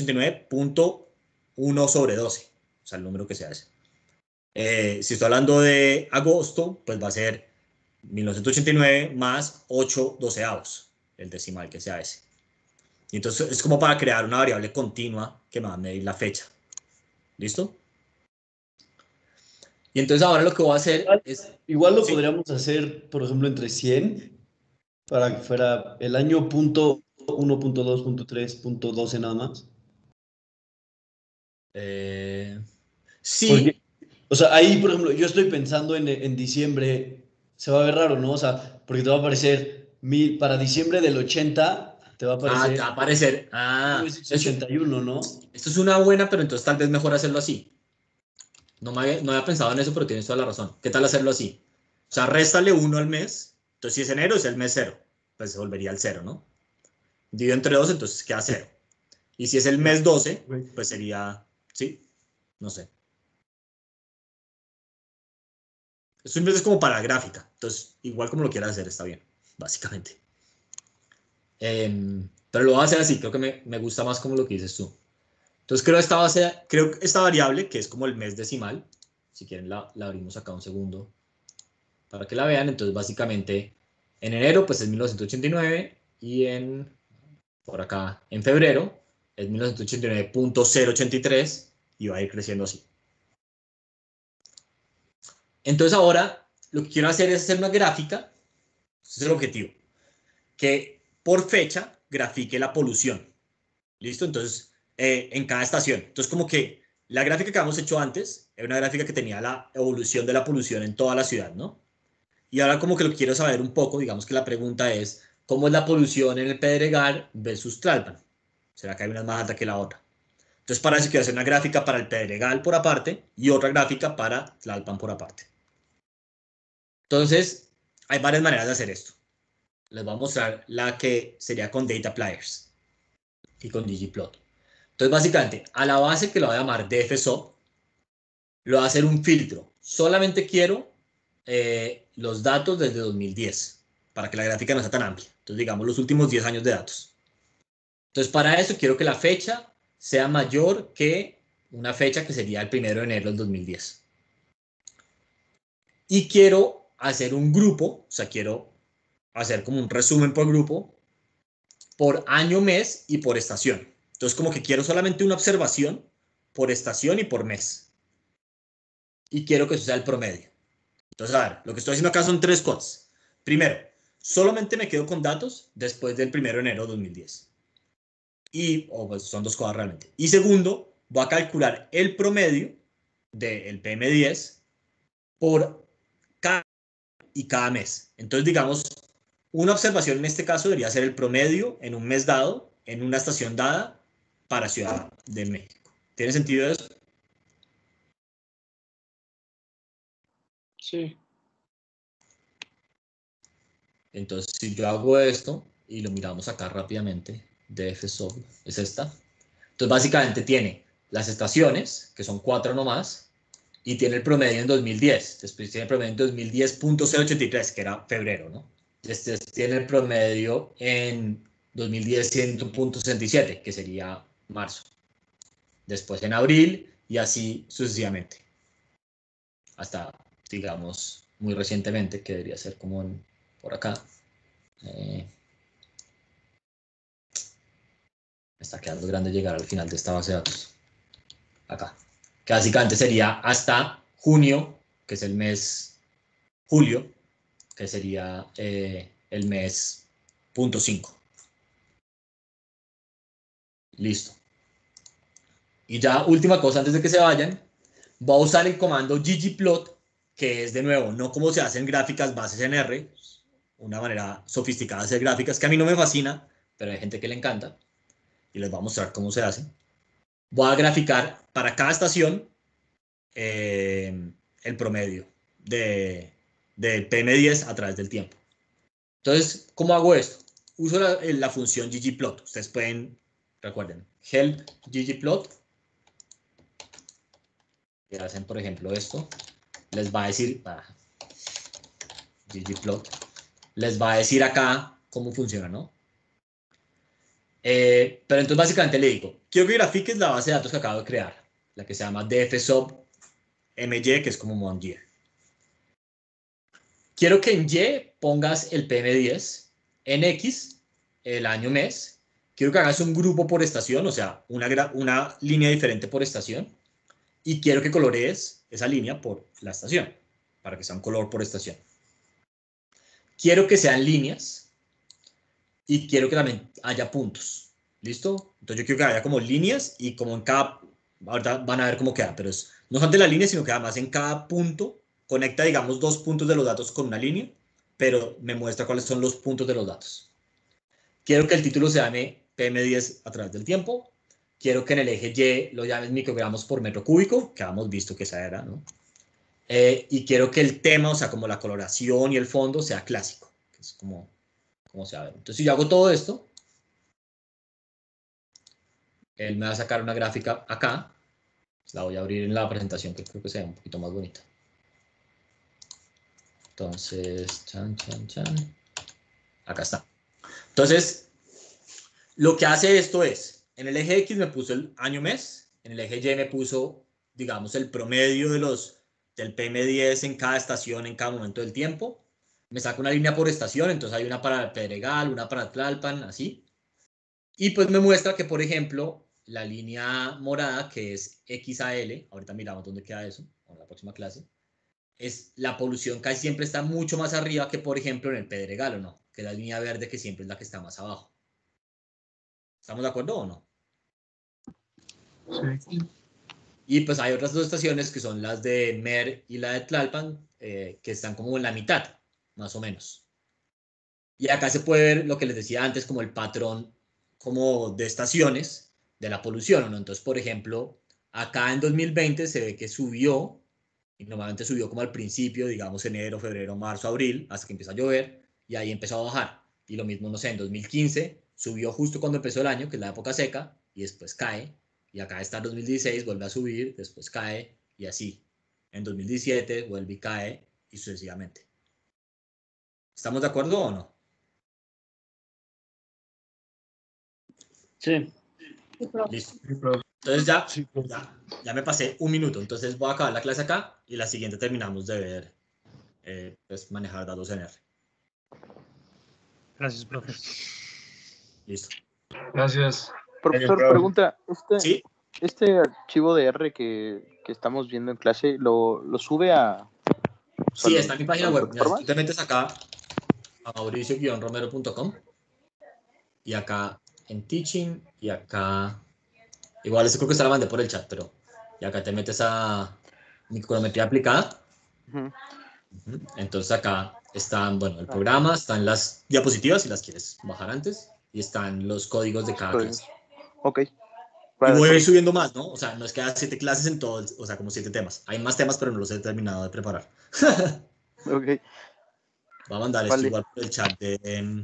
1989.1 sobre 12. O sea, el número que sea ese. Si estoy hablando de agosto, pues va a ser 1989 más 8 doceavos, el decimal que sea ese. Y entonces es como para crear una variable continua que me va a medir la fecha. ¿Listo? Y entonces ahora lo que voy a hacer es... Igual lo ¿sí? podríamos hacer, por ejemplo, entre 100, para que fuera el año punto 1, punto 2, punto 3, punto 12 nada más. Sí. Porque, o sea, ahí, por ejemplo, yo estoy pensando en diciembre, se va a ver raro, ¿no? O sea, porque te va a aparecer, para diciembre del 80, te va a Te va aparecer a aparecer. Eso, 1981, ¿no? esto es una buena, pero entonces tal vez mejor hacerlo así. No había pensado en eso, pero tienes toda la razón. ¿Qué tal hacerlo así? O sea, réstale 1 al mes. Entonces, si es enero, es el mes 0. Pues se volvería el 0, ¿no? Divido entre 2, entonces queda 0. Y si es el mes 12, pues sería, ¿sí? No sé. Esto simplemente es como para gráfica. Entonces, igual como lo quieras hacer, está bien, básicamente. Pero lo voy a hacer así. Creo que me gusta más como lo que dices tú. Entonces, creo que esta variable, que es como el mes decimal, si quieren la abrimos acá un segundo para que la vean. Entonces, básicamente, en enero, pues es 1989 y por acá, en febrero, es 1989.083 y va a ir creciendo así. Entonces, ahora lo que quiero hacer es hacer una gráfica, ese es el objetivo, que por fecha grafique la polución. ¿Listo? Entonces, en cada estación. Entonces, como que la gráfica que habíamos hecho antes era una gráfica que tenía la evolución de la polución en toda la ciudad, ¿no? Y ahora como que lo quiero saber un poco, digamos que la pregunta es, ¿cómo es la polución en el Pedregal versus Tlalpan? ¿Será que hay una más alta que la otra? Entonces, para eso quiero hacer una gráfica para el Pedregal por aparte y otra gráfica para Tlalpan por aparte. Entonces, hay varias maneras de hacer esto. Les voy a mostrar la que sería con Data Pliers y con ggplot. Entonces, básicamente, a la base que lo voy a llamar dfsub, lo voy a hacer un filtro. Solamente quiero los datos desde 2010, para que la gráfica no sea tan amplia. Entonces, digamos, los últimos 10 años de datos. Entonces, para eso quiero que la fecha sea mayor que una fecha que sería el 1 de enero del 2010. Y quiero hacer un grupo, o sea, quiero hacer como un resumen por grupo, por año, mes y por estación. Entonces, como que quiero solamente una observación por estación y por mes. y quiero que eso sea el promedio. Entonces, a ver, lo que estoy haciendo acá son 3 cosas. Primero, solamente me quedo con datos después del 1 de enero de 2010. Pues son 2 cosas realmente. Y segundo, voy a calcular el promedio del PM10 por cada mes. Entonces, digamos, una observación en este caso debería ser el promedio en un mes dado, en una estación dada para Ciudad de México. ¿Tiene sentido eso? Sí. Entonces, si yo hago esto y lo miramos acá rápidamente, dfsub es esta. Entonces, básicamente tiene las estaciones, que son 4 nomás, y tiene el promedio en 2010. Después tiene el promedio en 2010.083, que era febrero, ¿no? Después tiene el promedio en 2010 100.67, que sería marzo. Después en abril y así sucesivamente. Hasta, digamos, muy recientemente, que debería ser como por acá. Me está quedando grande llegar al final de esta base de datos. Acá. Que básicamente sería hasta junio, que es el mes julio, que sería el mes .5. Listo. Y ya última cosa antes de que se vayan, voy a usar el comando ggplot, que es de nuevo, no como se hacen gráficas bases en R, una manera sofisticada de hacer gráficas que a mí no me fascina, pero hay gente que le encanta, y les voy a mostrar cómo se hace. Voy a graficar para cada estación el promedio del PM10 a través del tiempo. Entonces, ¿cómo hago esto? Uso la función ggplot. Ustedes pueden, recuerden, help ggplot. Y hacen, por ejemplo, esto. Les va a decir, ggplot, les va a decir acá cómo funciona, ¿no? Pero entonces básicamente le digo, quiero que grafiques la base de datos que acabo de crear, la que se llama dfsub my, que es como monyear. Quiero que en Y pongas el PM10, en X, el año mes. Quiero que hagas un grupo por estación, o sea, una línea diferente por estación. Y quiero que colorees esa línea por la estación, para que sea un color por estación. Quiero que sean líneas y quiero que también haya puntos. ¿Listo? Entonces yo quiero que haya como líneas y como en cada... Ahorita van a ver cómo queda, pero no solamente la línea, sino que además en cada punto conecta, digamos, 2 puntos de los datos con una línea, pero me muestra cuáles son los puntos de los datos. Quiero que el título se llame PM10 a través del tiempo. Quiero que en el eje Y lo llames microgramos por metro cúbico, que habíamos visto que esa era, ¿no? Y quiero que el tema, o sea, como la coloración y el fondo, sea clásico, que es como se va a ver. Entonces, si yo hago todo esto, él me va a sacar una gráfica acá. La voy a abrir en la presentación, que creo que sea un poquito más bonita. Entonces, acá está. Entonces, lo que hace esto es, en el eje X me puso el año-mes, en el eje Y me puso, digamos, el promedio del PM10 en cada estación, en cada momento del tiempo. Me saca una línea por estación, entonces hay una para Pedregal, una para Tlalpan, así. Y pues me muestra que, por ejemplo, la línea morada, que es XAL, ahorita miramos dónde queda eso, en la próxima clase, la polución casi siempre está mucho más arriba que, por ejemplo, en el Pedregal, ¿o no? Que la línea verde que siempre es la que está más abajo. ¿Estamos de acuerdo o no? Sí. Y pues hay otras 2 estaciones que son las de Mer y la de Tlalpan, que están como en la mitad, más o menos. Y acá se puede ver lo que les decía antes, como el patrón como de estaciones de la polución, ¿no? Entonces, por ejemplo, acá en 2020 se ve que subió, y normalmente subió como al principio, digamos enero, febrero, marzo, abril, hasta que empieza a llover, y ahí empezó a bajar. Y lo mismo, no sé, en 2015 subió justo cuando empezó el año, que es la época seca, y después cae, y acá está en 2016, vuelve a subir, después cae, y así. En 2017 vuelve y cae, y sucesivamente. ¿Estamos de acuerdo o no? Sí. Listo. Entonces ya me pasé 1 minuto. Entonces voy a acabar la clase acá y la siguiente terminamos de ver pues manejar datos en R. Gracias, profe. Listo. Gracias. Profesor, pregunta, ¿Sí? Este archivo de R que estamos viendo en clase, ¿lo sube a...? Sí, está en mi página web. Mira, si plataformas? tú te metes acá a mauricio-romero.com y acá en Teaching y acá... Igual eso creo que se la mandé por el chat, pero... Y acá te metes a micrometría aplicada. Ujú. Entonces acá están, bueno, el programa, están las diapositivas si las quieres bajar antes y están los códigos de cada clase. Ok. Y Vale, voy a ir perfecto. subiendo más, ¿no? O sea, no es que haya 7 clases en todo, o sea, como 7 temas. Hay más temas, pero no los he terminado de preparar. Ok. Voy a mandar esto Vale. igual por el chat de,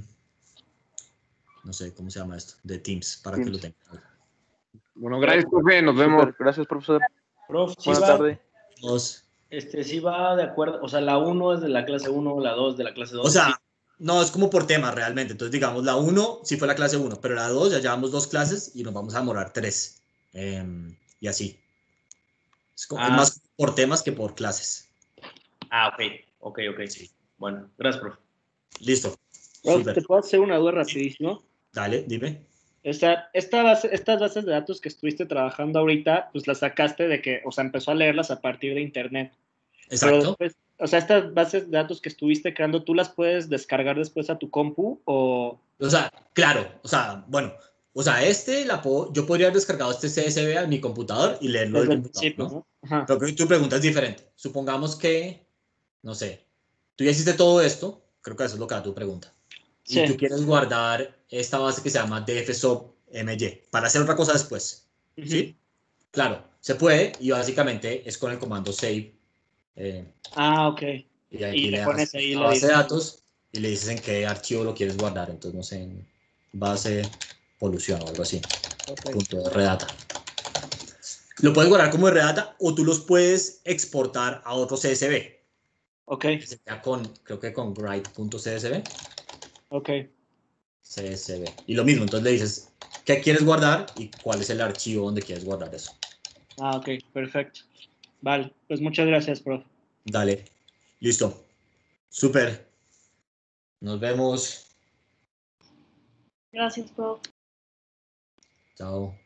no sé, ¿cómo se llama esto? De Teams, para que lo Teams. tengan. Bueno, gracias, profe. Nos vemos. Súper, gracias, profesor. Prof, sí Buenas va, tardes. sí va de acuerdo, o sea, la 1 es de la clase 1, la 2 de la clase 2. O sea, no, es como por temas realmente. Entonces, digamos, la 1 sí fue la clase 1, pero la 2 ya llevamos 2 clases y nos vamos a demorar 3. Y así. Es más por temas que por clases. Ok. Sí. Bueno, gracias, prof. Listo. Prof, Súper. ¿te puedo hacer una duda rapidísimo? Dale, dime. Estas bases de datos que estuviste trabajando ahorita, pues las sacaste de que, o sea, empezó a leerlas a partir de internet. Pero Exacto. después, o sea, estas bases de datos que estuviste creando, ¿tú las puedes descargar después a tu compu o...? O sea, claro, o sea, bueno, o sea, yo podría haber descargado este CSV a mi computador y leerlo del Desde el computador, principio, ¿no? ¿no? Ajá. Pero creo que tu pregunta es diferente. Supongamos que, no sé, tú ya hiciste todo esto, creo que eso es lo que da tu pregunta. Y tú Sí. quieres guardar esta base que se llama dfsop.my para hacer otra cosa después, ¿sí? Claro, se puede y básicamente es con el comando save. Ok. Y Y aquí le le das pones ahí la la base de dirección. datos y le dices en qué archivo lo quieres guardar. Entonces, no sé, en base polución o algo así. Punto de redata. Lo puedes guardar como de redata o tú los puedes exportar a otro CSV. Ok. Que sería creo que con write.csv. Ok. CSV. Y lo mismo, entonces le dices qué quieres guardar y cuál es el archivo donde quieres guardar eso. Ok, perfecto. Vale, pues muchas gracias, prof. Dale. Listo. Súper. Nos vemos. Gracias, prof. Chao.